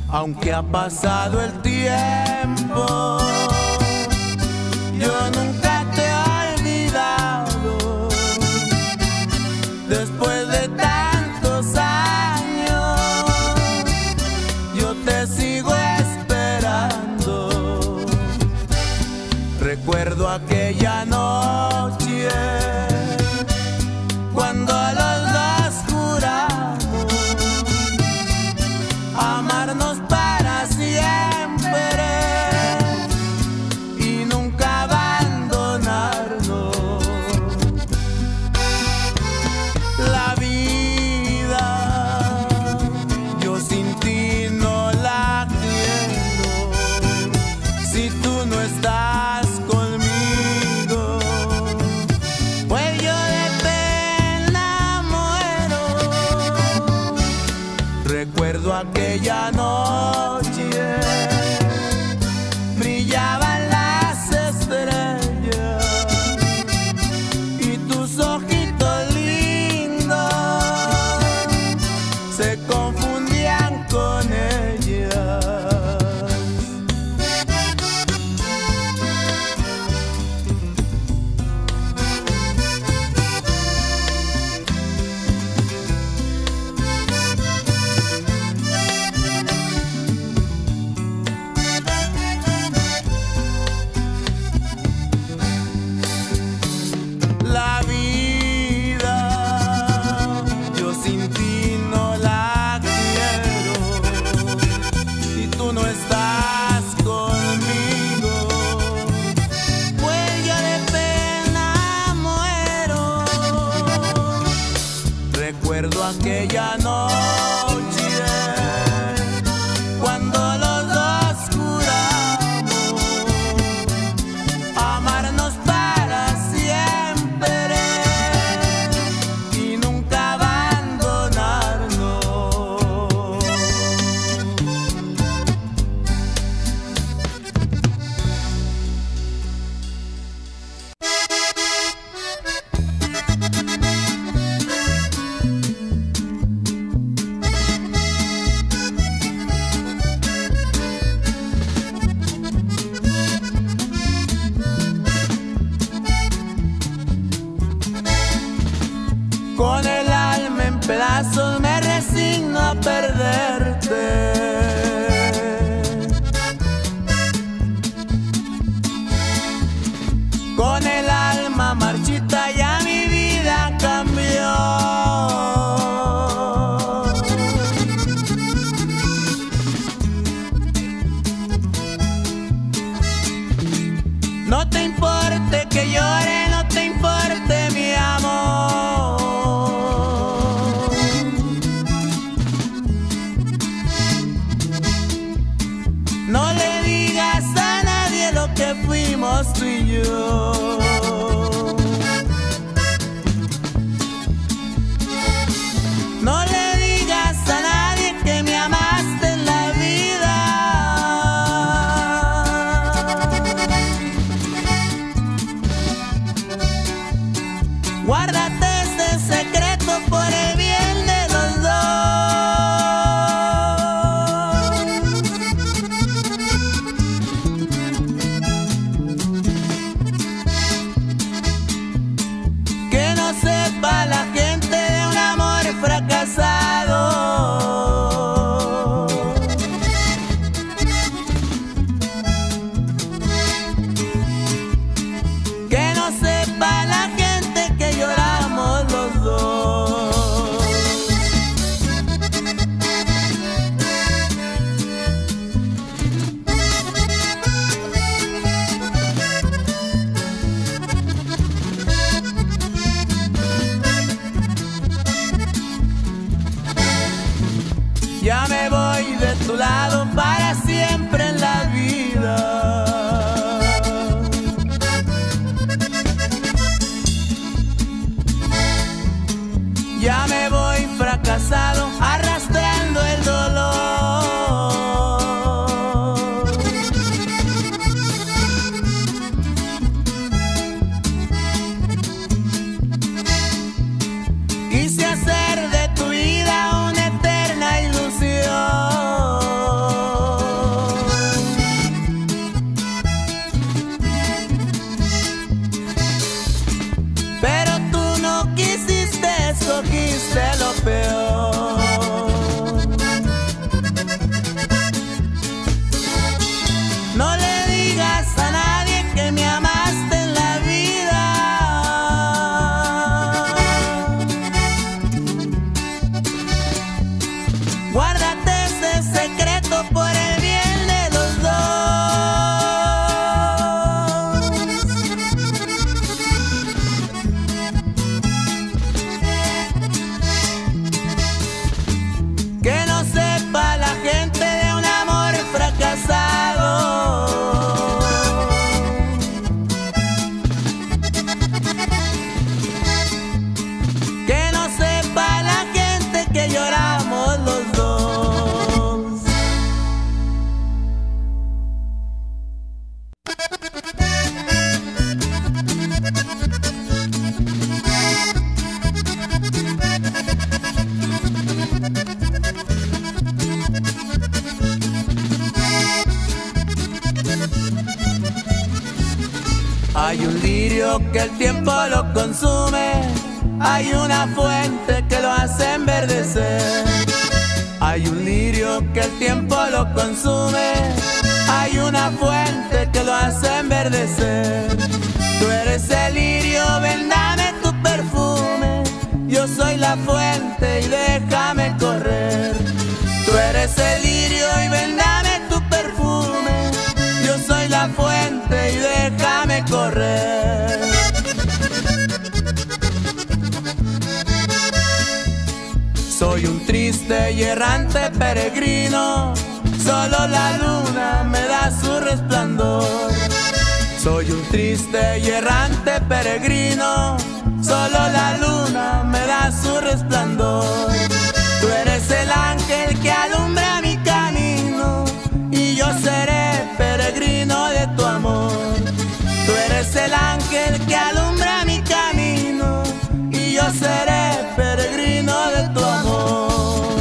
S1: Aunque ha pasado el tiempo, yo nunca te he olvidado. Después de tantos años, yo te sigo esperando. Recuerdo aquella noche cuando los dos juramos amarnos para siempre y nunca abandonarnos. La vida, yo sin ti no la quiero. Si tú no estás conmigo, pues yo de pena muero. Recuerdo aquella noche, brillaban las estrellas y tus ojitos lindos se confundían con ellas. La vida, yo sin ti no la quiero. Si tú no estás conmigo, pues yo de pena muero. Recuerdo aquella noche cuando los dos juramos amarnos para siempre y nunca abandonarnos. Con el alma en pedazos me resigno a perderte. Con el alma marchita ya mi vida cambió. No te importe que llore, no te importe mi amor. No le digas a nadie lo que fuimos tú y yo. No le digas a nadie que me amaste en la vida. Guárdate este secreto por el bien de los dos. Que no sepa la gente de un amor fracasado. Que no sepa la gente que lloramos los dos. Ya me voy de tu lado para siempre en la vida. Ya me voy fracasado, arrastrando el dolor. Quise hacer de tu vida una eterna ilusión. Hay un lirio que el tiempo lo consume, hay una fuente que lo hace enverdecer. Hay un lirio que el tiempo lo consume, hay una fuente que lo hace enverdecer. Tú eres el lirio, ven dame tu perfume, yo soy la fuente y déjame correr. Tú eres el lirio y ven dame tu perfume, yo soy la fuente y déjame correr. Soy un triste y errante peregrino, solo la luna me da su resplandor. Soy un triste y errante peregrino, solo la luna me da su resplandor. Tú eres el ángel que alumbra mi camino y yo seré peregrino de tu amor. Tú eres el ángel que alumbra mi camino y yo seré peregrino de tu amor.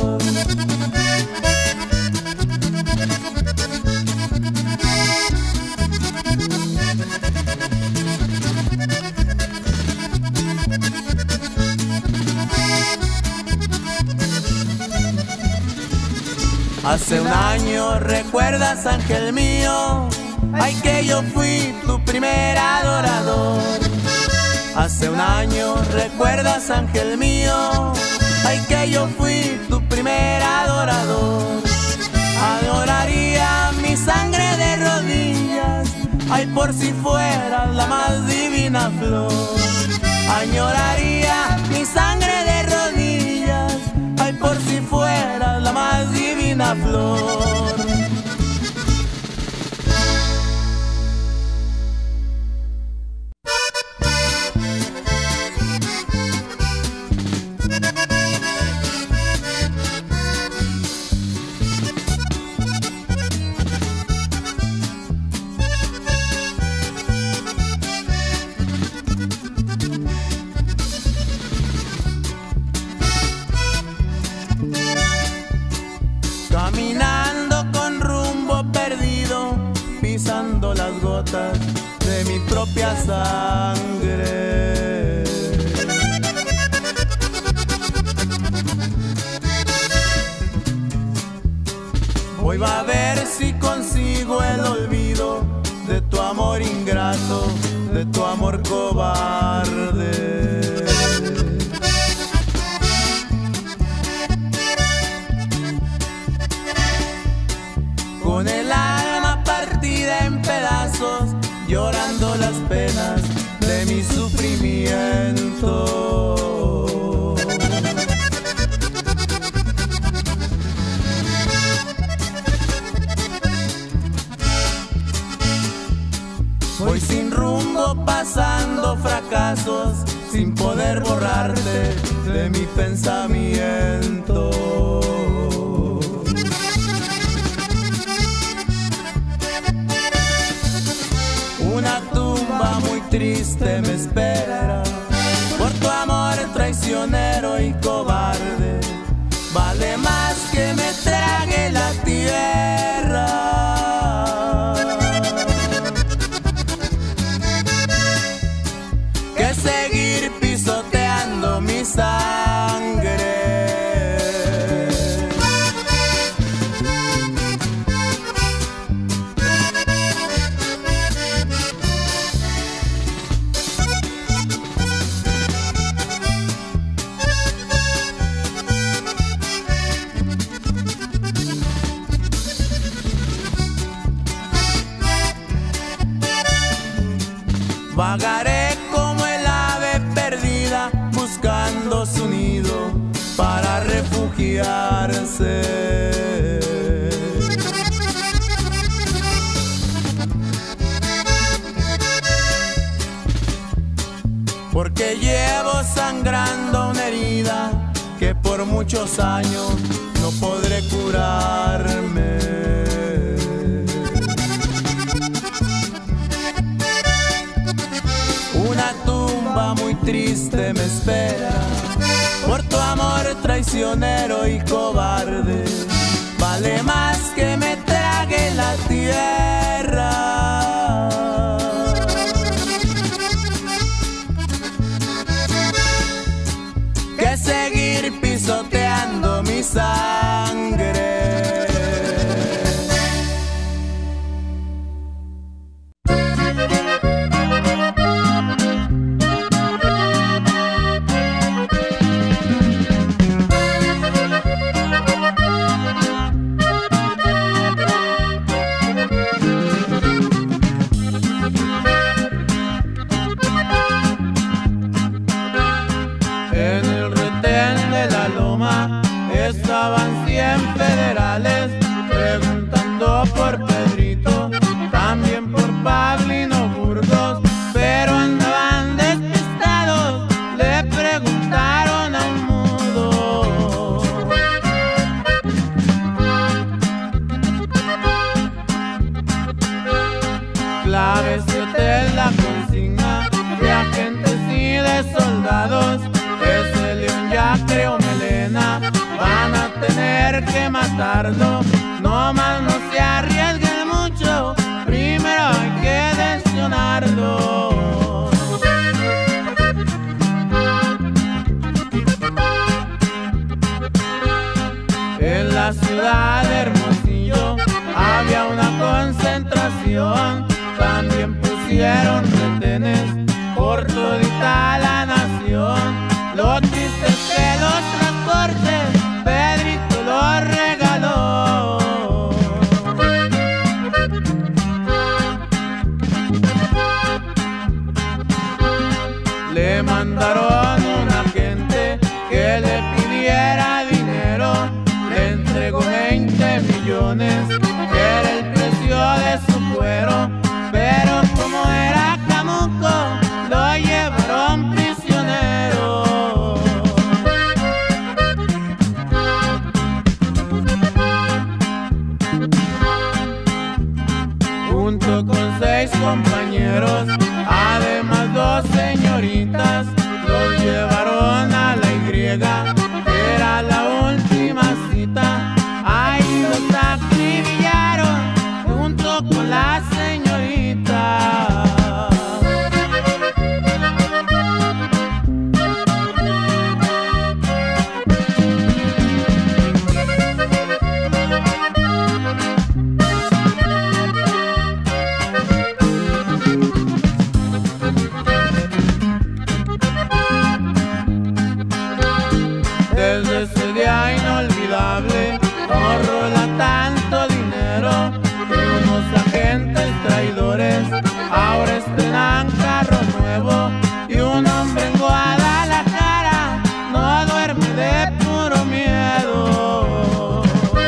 S1: Hace un año, ¿recuerdas, ángel mío? Ay, que yo fui tu primer adorador. Hace un año, ¿recuerdas, ángel mío? Ay, que yo fui tu primer adorador. Adoraría mi sangre de rodillas, ay, por si fueras la más divina flor. Añoraría mi sangre de rodillas, ay, por si fueras la más divina flor. Caminando con rumbo perdido, pisando las gotas de mi propia sangre. Hoy va a ver si consigo el olvido de tu amor ingrato, de tu amor cobarde. Con el alma partida en pedazos, llorando las penas de mi sufrimiento. Voy sin rumbo, pasando fracasos, sin poder borrarte de mi pensamiento. Una tumba muy triste me espera por tu amor traicionero y cobarde. Vale más que me trague la tierra que seguir pisoteando mi sangre. Vagaré como el ave perdida, buscando su nido para refugiarse. Porque llevo sangrando una herida que por muchos años no podré curarme. Una tumba muy triste me espera. Por tu amor traicionero y cobarde, vale más que me trague la tierra que seguir pisoteando mi sangre. Estaban cien federales preguntando por Pedrito, también por Pablino Burgos, pero andaban despistados, le preguntaron a un mudo. Clave siete la consigna de agentes y de soldados, ese león ya creó melena, van a tener que matarlo, no más no se arriesguen mucho, primero hay que lesionarlo. En la ciudad de Hermosillo había una concentración, también pusieron retenes por todita la nación. Lo triste es que los transportes Pedrito lo regaló. Le mandaron un agente que le pidiera dinero, le entregó veinte millones, que era el precio de su cuero, pero como era camuco, lo llevaron prisionero. Junto con seis compañeros, además dos señoritas, los llevaron a la Y, era la última cita, ahí los acribillaron junto con la señorita. Desde ese día inolvidable no rola tanto dinero, y unos agentes traidores ahora estrenan carro nuevo, y un hombre en Guadalajara no duerme de puro miedo.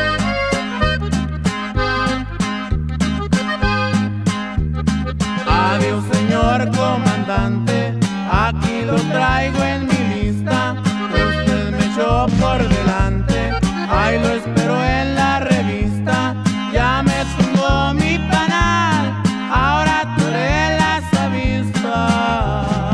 S1: Adiós señor comandante, aquí lo traigo en mi lista, por delante, ahí lo espero en la revista, ya me tumbó mi panal, ahora tú eres las avispas.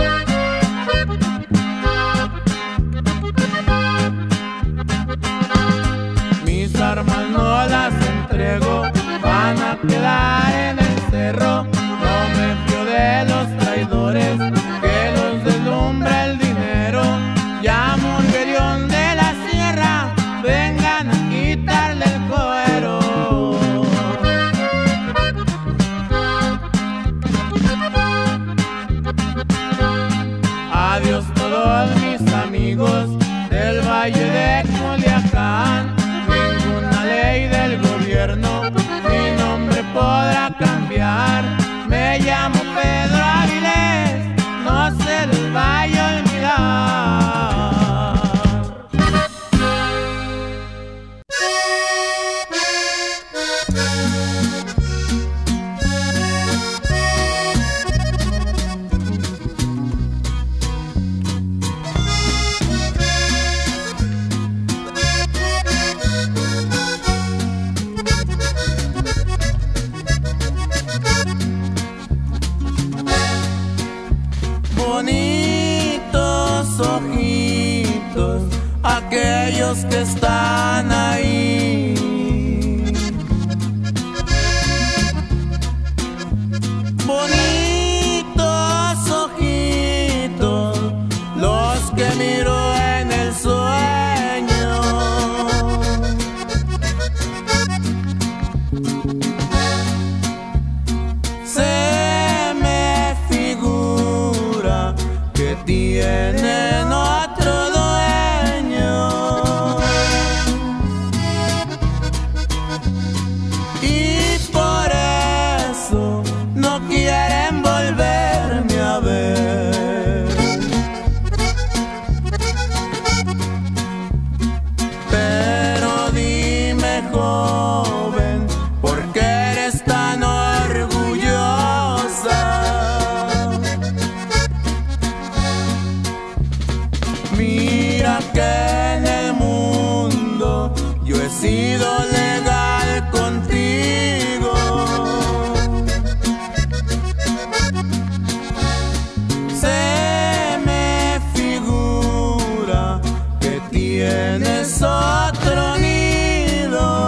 S1: Mis armas no las entrego, van a quedar en el cerro, no me fío de los traidores, que los deslumbra el dinero, ya Murguerión de la Sierra, vengan a quitarle el cuero. Adiós todos mis amigos del Valle de Culiacán, ninguna ley del están ahí. Bonitos ojitos, los que miro en el sueño. Se me figura que tienen otro dueño, y por eso no quieren volverme a ver. Pero dime, joven, ¿por qué eres tan orgullosa? Mira que en el mundo yo he sido legal contigo. Se me figura que tienes otro nido,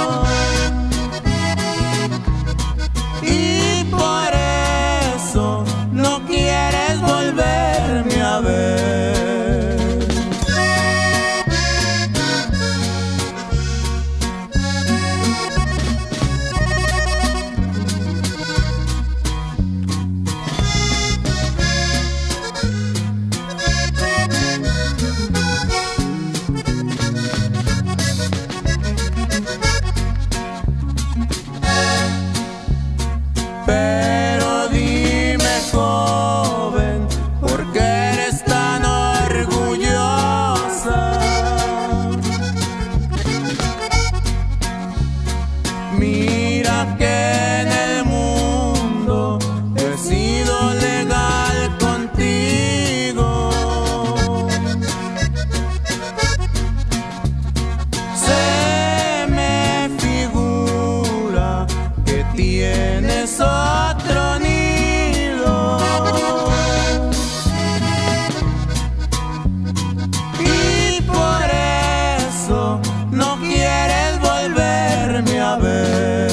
S1: y por eso no quieres volverme a ver. Pero dime, joven, ¿por qué eres tan orgullosa? Mira que en el mundo he sido legal contigo. Se me figura que tienes otro nido, y por eso no quieres volverme a ver.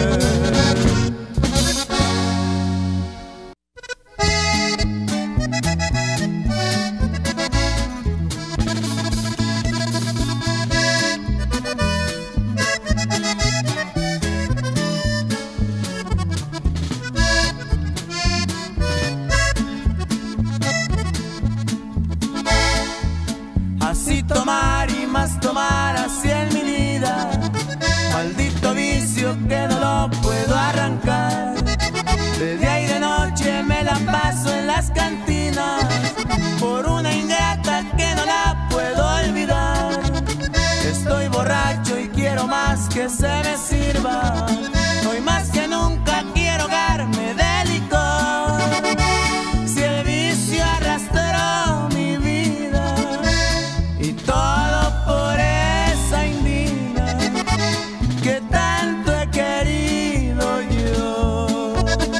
S1: Así tomar y más tomar, así en mi vida, maldito vicio que no lo puedo arrancar. De día y de noche me la paso en las cantinas, por una ingrata que no la puedo olvidar. Estoy borracho y quiero más que se me sirva, hoy más que nunca quiero ahogarme de licor. Si el vicio arrastró mi vida, y todo por esa indina que tanto he querido yo.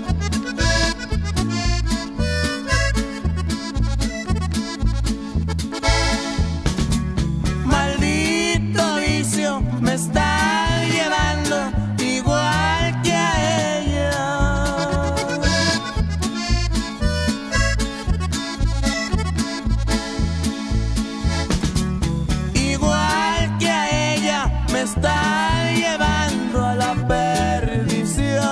S1: Maldito vicio me está llevando igual que a ella. Igual que a ella me está llevando a la perdición.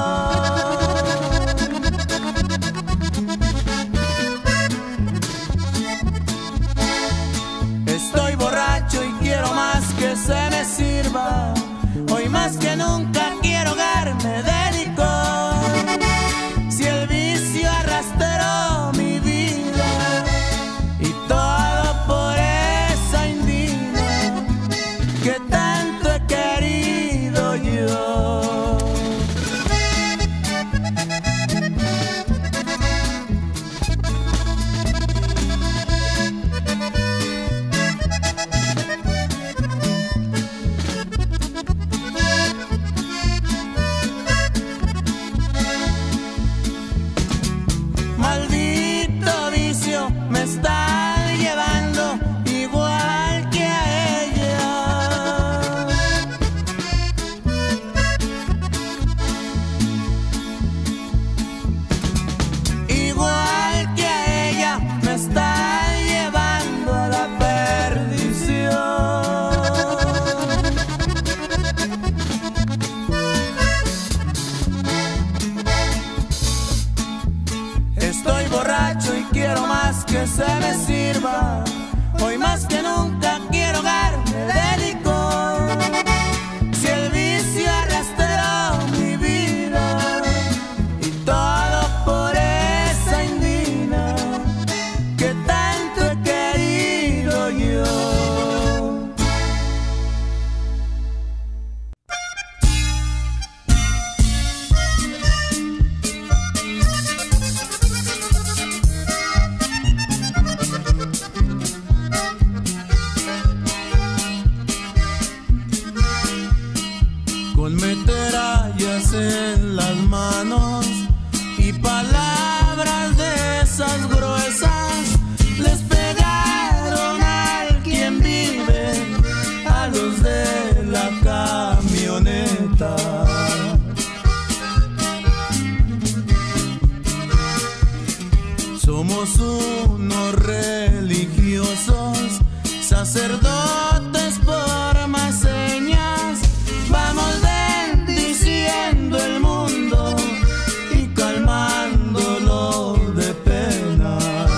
S1: Estoy borracho y quiero más que se me sirva, hoy más que nunca quiero ahogarme de licor. Si el vicio arrastró mi vida, y todo por esa indina que tanto he querido yo. me está llevando igual que a ella. en las manos y palabras de esas gruesas les pegaron al quien vive, a los de la camioneta. Somos unos religiosos, sacerdotes por más señas, vamos bendiciendo el mundo y calmándolo de penas.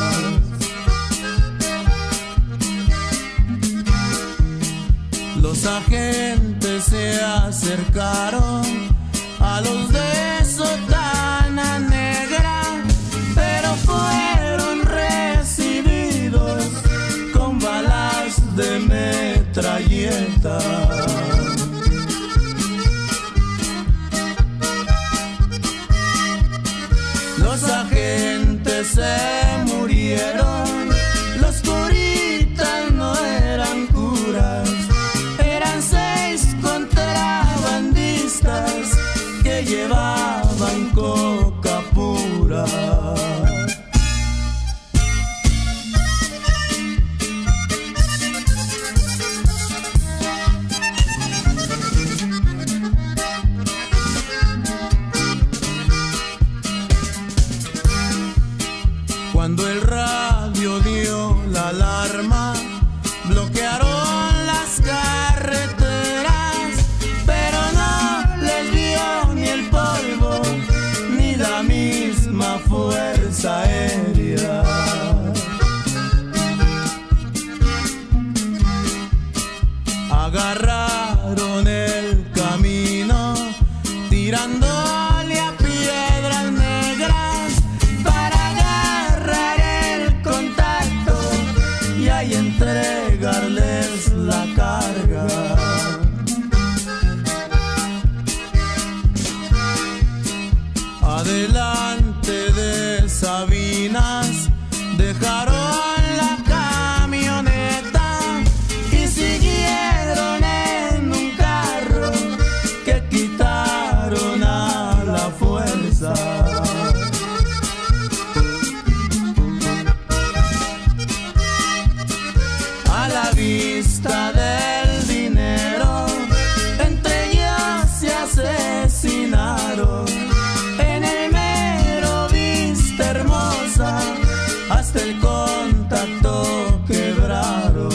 S1: Los agentes se acercaron a los de sotana negra, pero fueron recibidos con balas de metralleta. Los agentes se murieron, los curitas no eran curas, eran seis contrabandistas que llevaban coca pura. Cuando el radio dio la alarma, bloquearon las carreteras, pero no les dio ni el polvo, ni la misma fuerza aérea. Agarraron el camino, tirándole a piedras negras para agarrar el contacto y ahí entregarles la carga. Adelante de Sabinas dejaron la camioneta y siguieron en un carro que quitaron a la fuerza. A la vista del dinero, entre ellos se asesinaron. En el mero Vista Hermosa, hasta el contacto quebraron.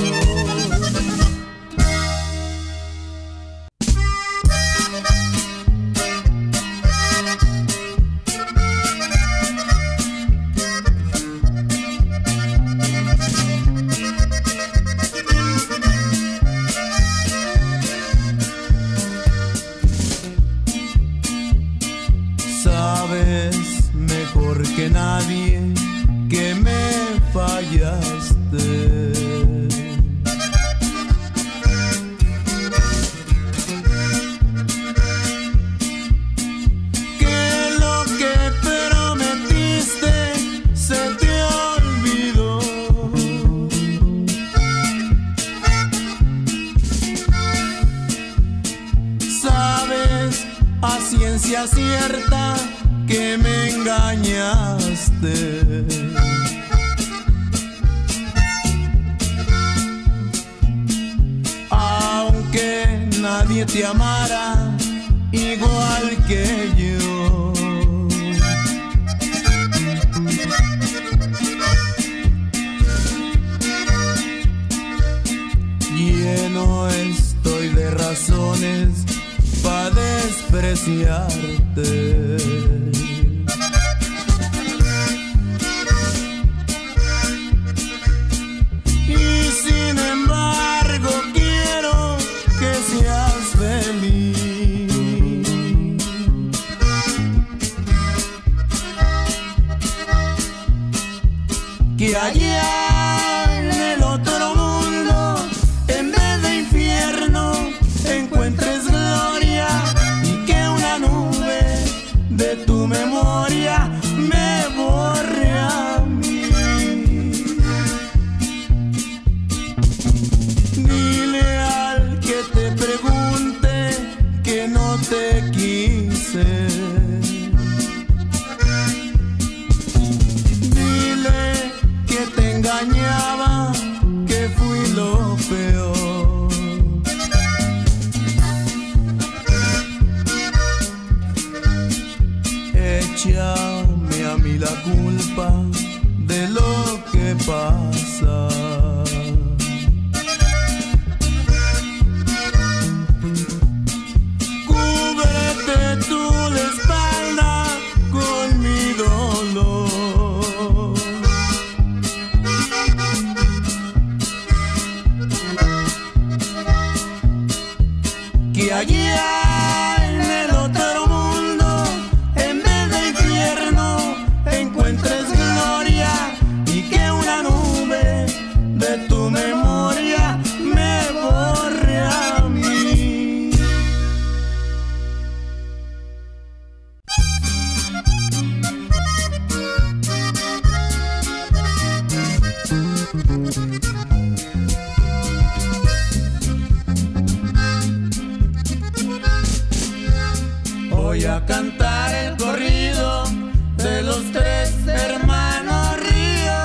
S1: Sabes mejor que nadie que me fallaste. Que lo que prometiste se te olvidó. Sabes a ciencia cierta que me engañaste. Aunque nadie te amara igual que yo, lleno estoy de razones para despreciarte. Y sin embargo quiero que seas feliz, que allá en el otro mundo, en vez de infierno, encuentres gloria y que una nube de tu memoria échame a mí la culpa de lo que pasa. Cúbrete tú la espalda con mi dolor. Que allá en el otro mundo, en vez de infierno, encuentres gloria y que una nube de tu memoria me borre a mí. Voy a cantar el corrido de los tres hermanos Ríos.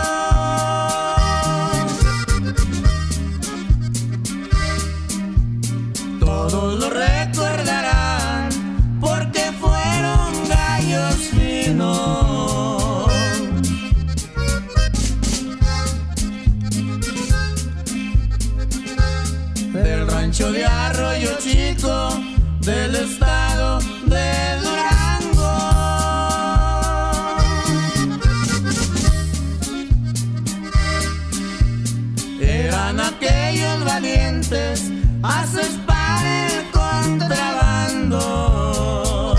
S1: Todos lo recordarán porque fueron gallos finos. Del rancho de Arroyo Chico, del estado de Durango. Eran aquellos valientes, haces para el contrabando.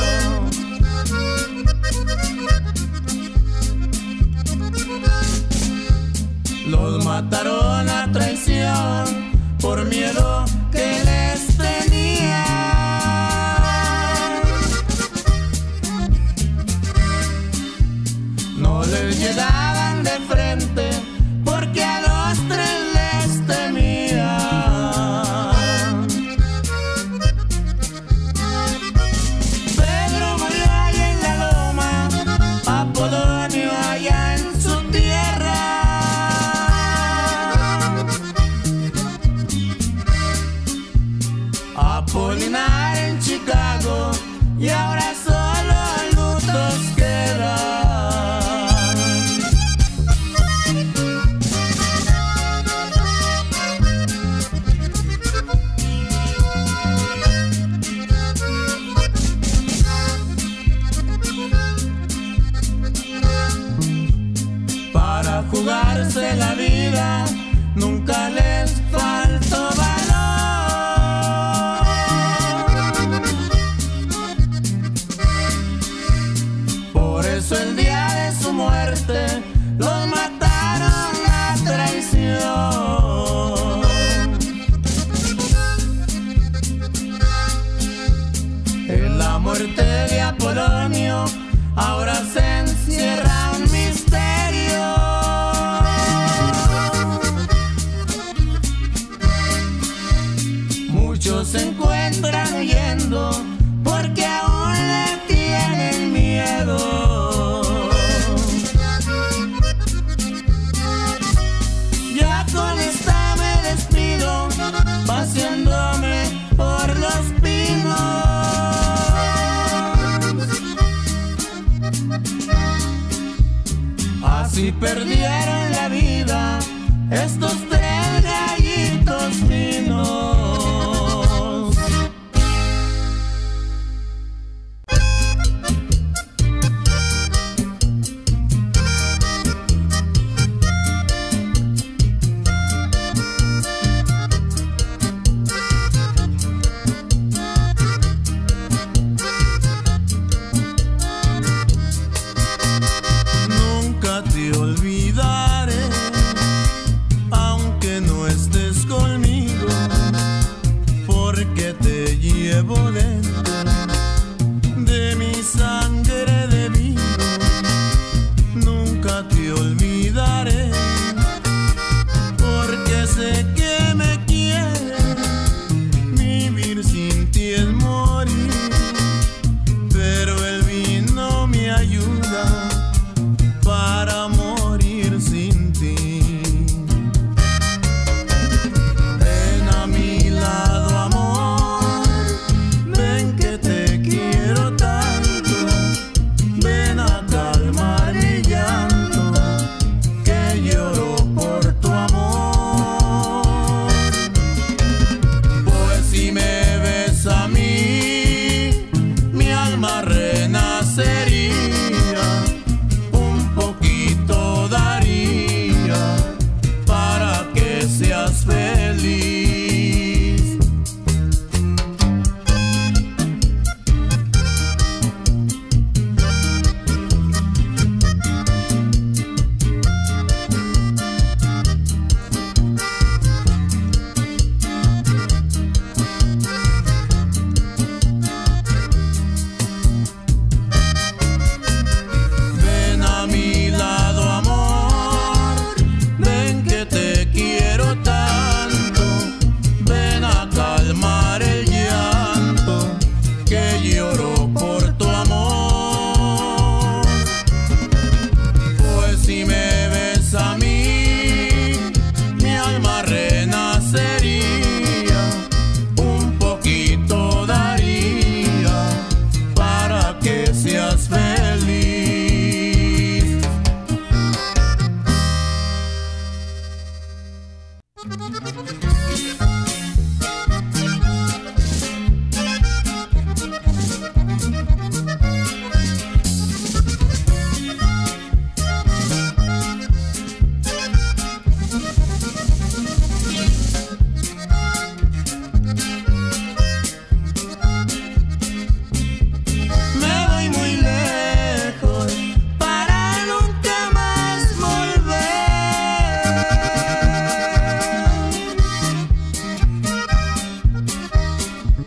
S1: Los mataron a traición por miedo que les tenía. No les llegaban de frente porque a los tres les temían. Pedro murió allá en la loma, Apolonio allá en su tierra. Apolinar en Chicago y ahora solo lutos quedan. Para jugarse la vida nunca les faltó valor. Por eso el día de su muerte los mataron a traición. En la muerte de Apolonio ahora se encierra un misterio. Muchos se encuentran huyendo porque aún le tienen miedo. Ya con esta me despido, paseándome por los pinos. Así perdieron la vida estos tres gallitos finos.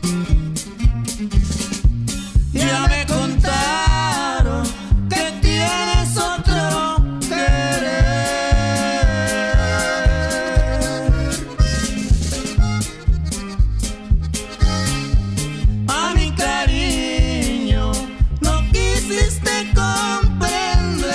S1: Ya me contaron que tienes otro querer. A mi cariño no quisiste comprender.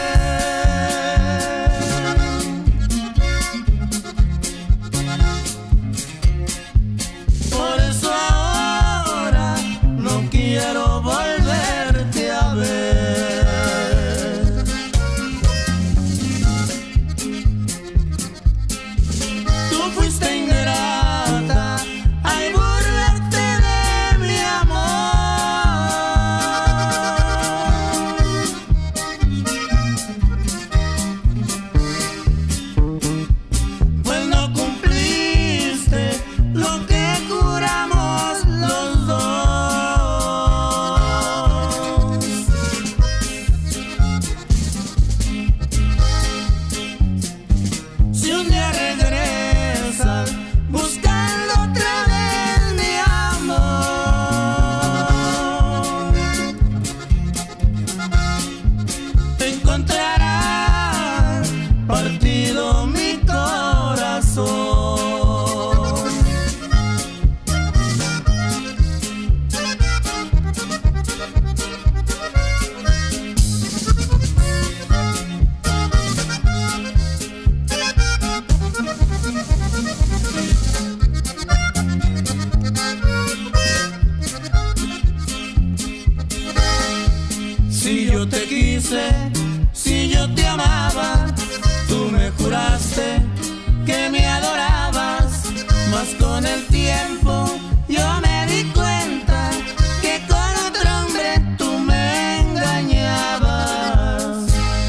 S1: Por eso ahora no quiero volverte a ver. Tú fuiste ingrata al burlarte de mi amor. Pues no cumpliste lo que juramos los dos. Si un día regresas buscando otra vez mi amor, te encontrarás partido mi corazón. Si yo te quise, si yo te amaba, tú me juraste que me adorabas, mas con el tiempo yo me di cuenta que con otro hombre tú me engañabas.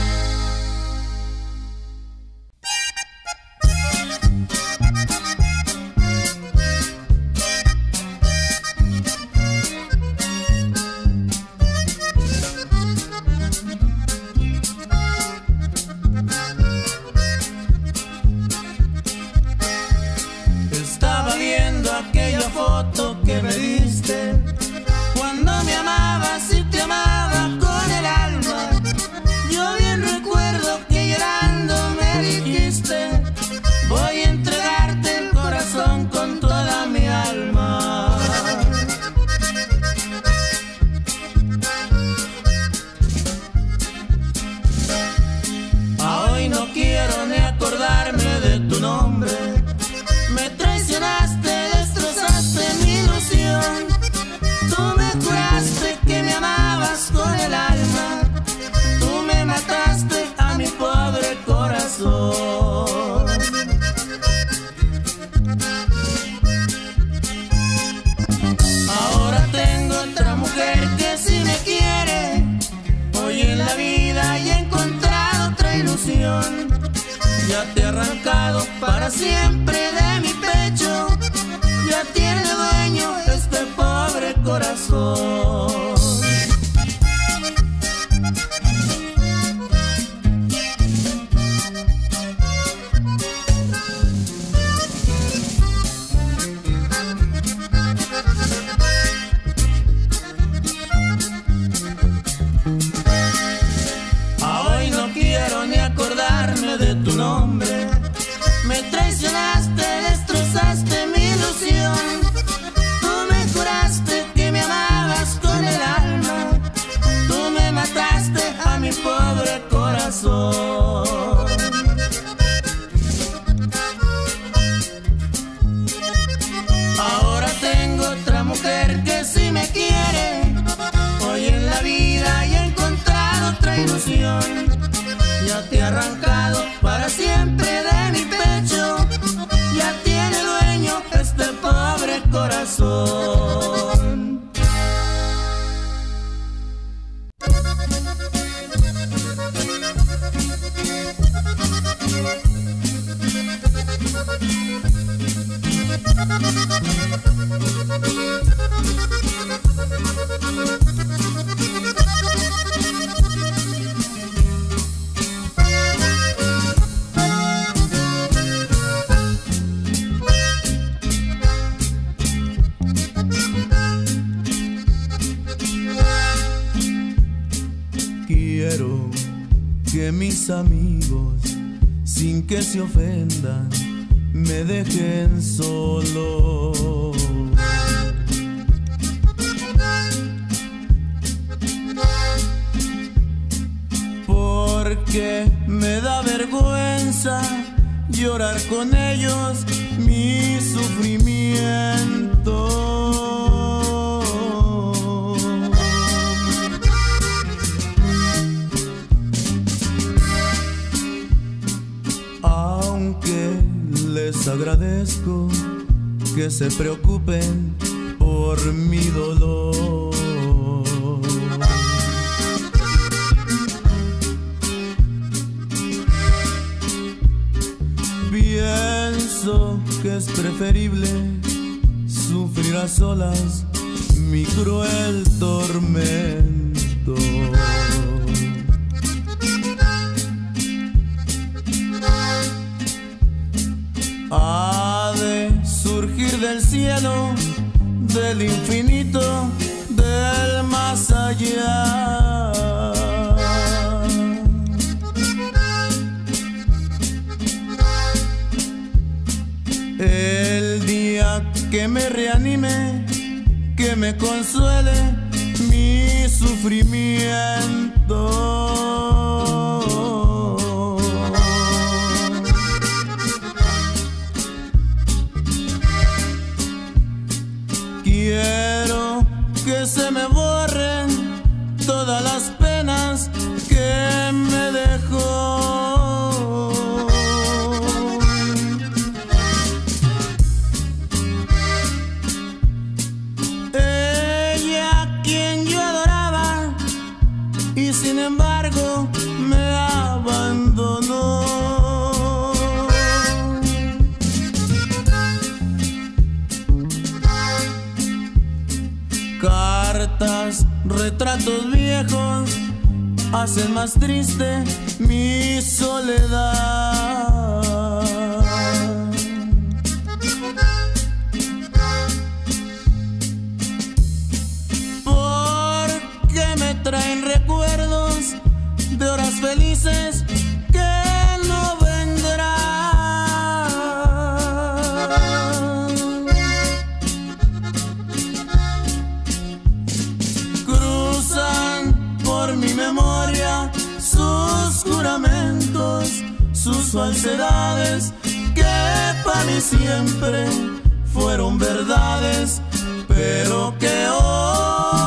S1: Estaba viendo aquella foto que me diste cuando me amabas y te amaba con el alma. Yo bien recuerdo que llorando me dijiste: voy a entregarte el corazón con toda mi alma. A hoy no quiero ni acordarme de tu nombre. Me traicionaste, destrozaste mi ilusión. Tú me juraste que me amabas con el alma. Tú me mataste a mi pobre corazón. Ahora tengo otra mujer que sí me quiere. Hoy en la vida ya he encontrado otra ilusión. Ya te he arrancado para siempre de mi pecho. Ya tiene dueño este pobre corazón. A hoy no quiero ni acordarme de tu nombre. Me traicionaste, destrozaste mi ilusión. Tú me juraste que me amabas con el alma. Tú me mataste a mi pobre corazón. Ahora tengo otra mujer que sí me quiere. Hoy en la vida ya he encontrado otra ilusión. Ya te he arrancado para siempre de mi pecho. Ya tiene dueño este pobre corazón. que mis amigos, sin que se ofendan, me dejen solo. Porque me da vergüenza llorar con ellos mi sufrimiento. Aunque les agradezco que se preocupen por mi dolor. Pienso que es preferible sufrir a solas mi cruel tormento. Ha de surgir del cielo, del infinito, del más allá. El día que me reanime, que me consuele mi sufrimiento. Quiero que se me borren todas las penas que me dejó. Sin embargo me abandonó. Cartas, retratos viejos hacen más triste mi soledad. Porque me traen recuerdos de horas felices que no vendrán. Cruzan por mi memoria sus juramentos, sus falsedades, que para mí siempre fueron verdades, pero que hoy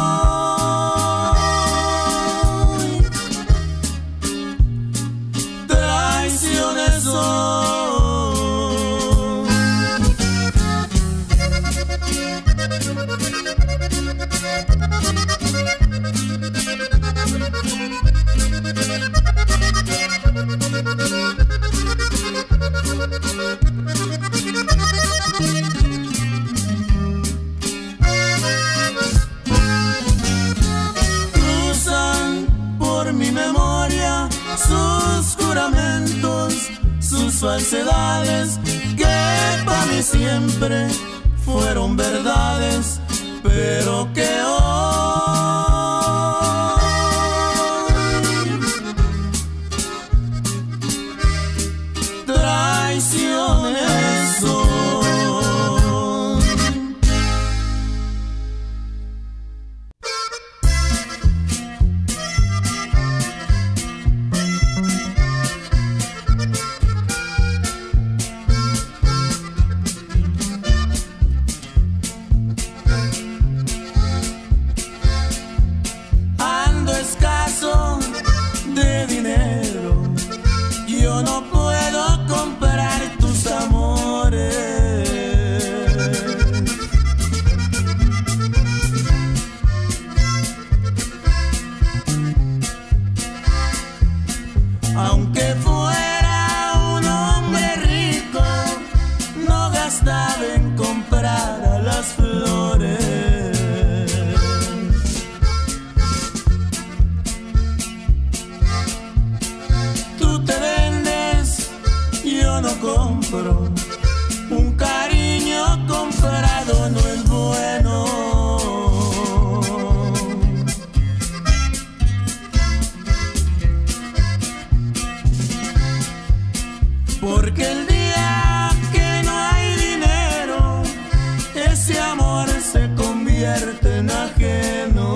S1: cruzan por mi memoria sus juramentos, sus falsedades, que para mí siempre fueron verdades, pero que hoy traiciones son. convierte en ajeno.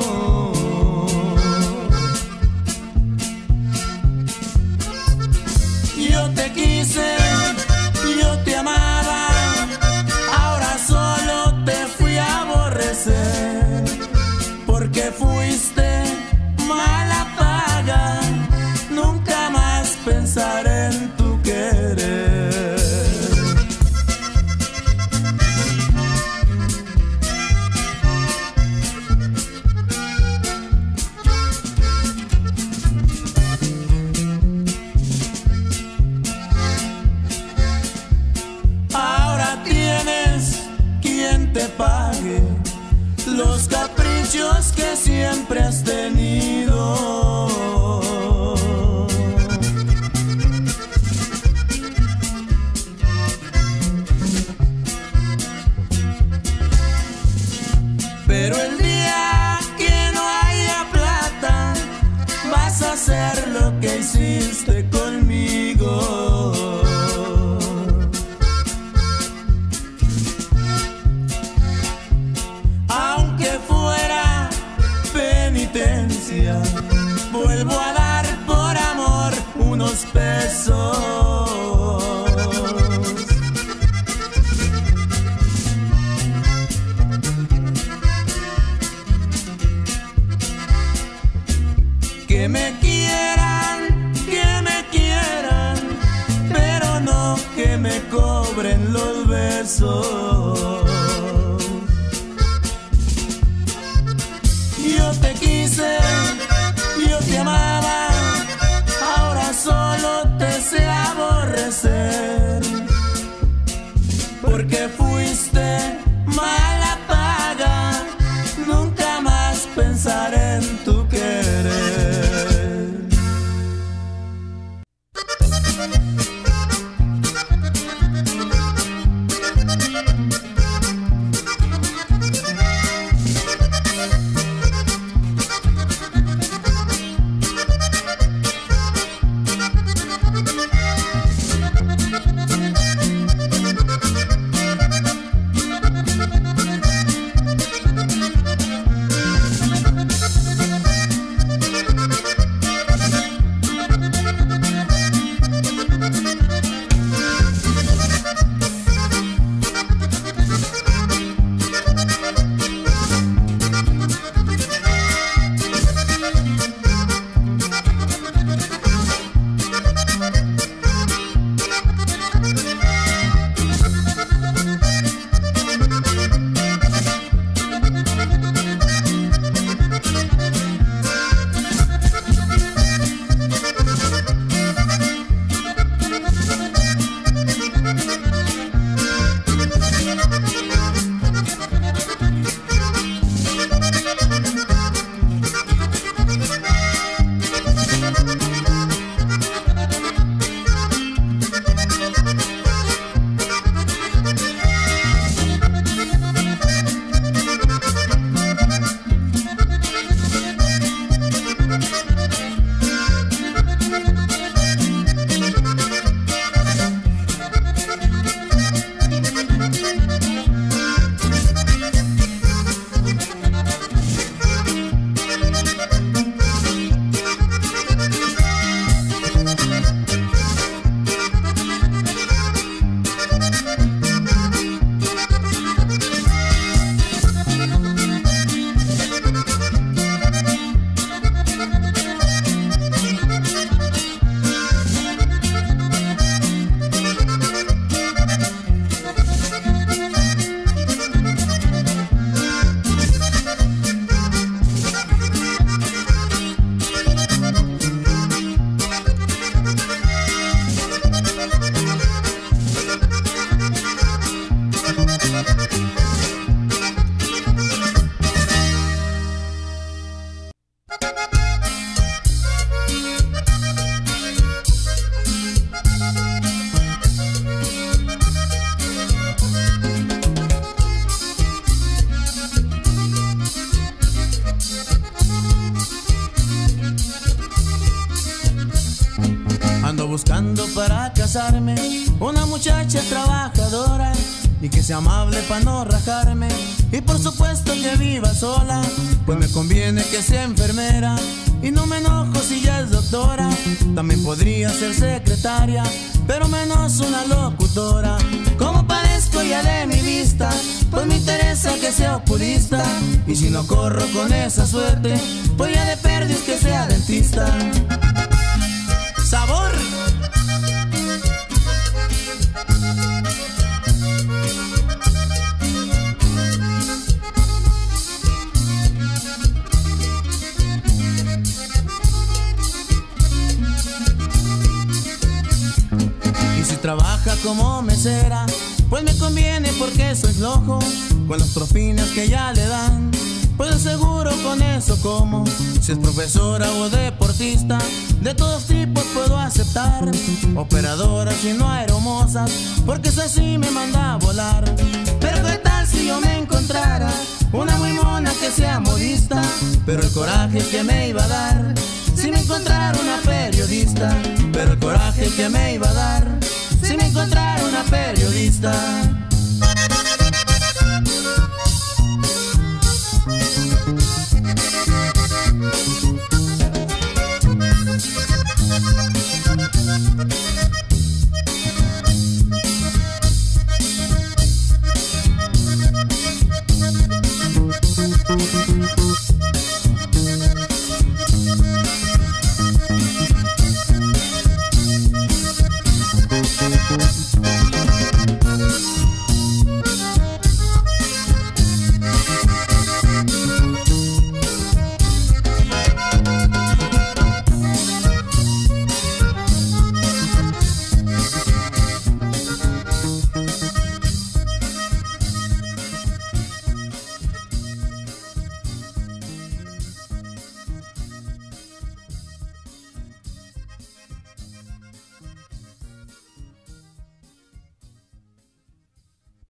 S1: Yo te quise, yo te amaba, ahora solo te fui a aborrecer, porque fuiste mala paga, nunca más pensaré en tu querer. Ahora tienes quien te pague los caprichos que siempre has tenido. Pero el día que no haya plata, vas a hacer lo que hiciste conmigo. Aunque fuera penitencia, vuelvo a dar por amor unos pesos. Que me quieran, que me quieran, pero no que me cobren los besos. Yo te quise, yo te amaba, ahora solo te sé aborrecer, porque fuiste mala paga, nunca más pensaré en tu querer.
S2: buscando para casarme una muchacha trabajadora
S1: y que sea amable para no rajarme, y por supuesto que viva sola, pues me conviene que sea enfermera. Y no me enojo si ya es doctora, también podría ser secretaria, pero menos una locutora. Como parezco ya de mi vista, pues me interesa que sea oculista, y si no corro con esa suerte, pues ya de perdiz que sea dentista. ¡Sabor! Trabaja como mesera, pues me conviene porque soy flojo, con las propinas que ya le dan, pues seguro con eso como. Si es profesora o deportista, de todos tipos puedo aceptar, operadoras y no aeromosas, porque esa sí me manda a volar. Pero qué tal si yo me encontrara una muy mona que sea modista, pero el coraje que me iba a dar si me encontrara una periodista, pero el coraje que me iba a dar si me encontrara una periodista.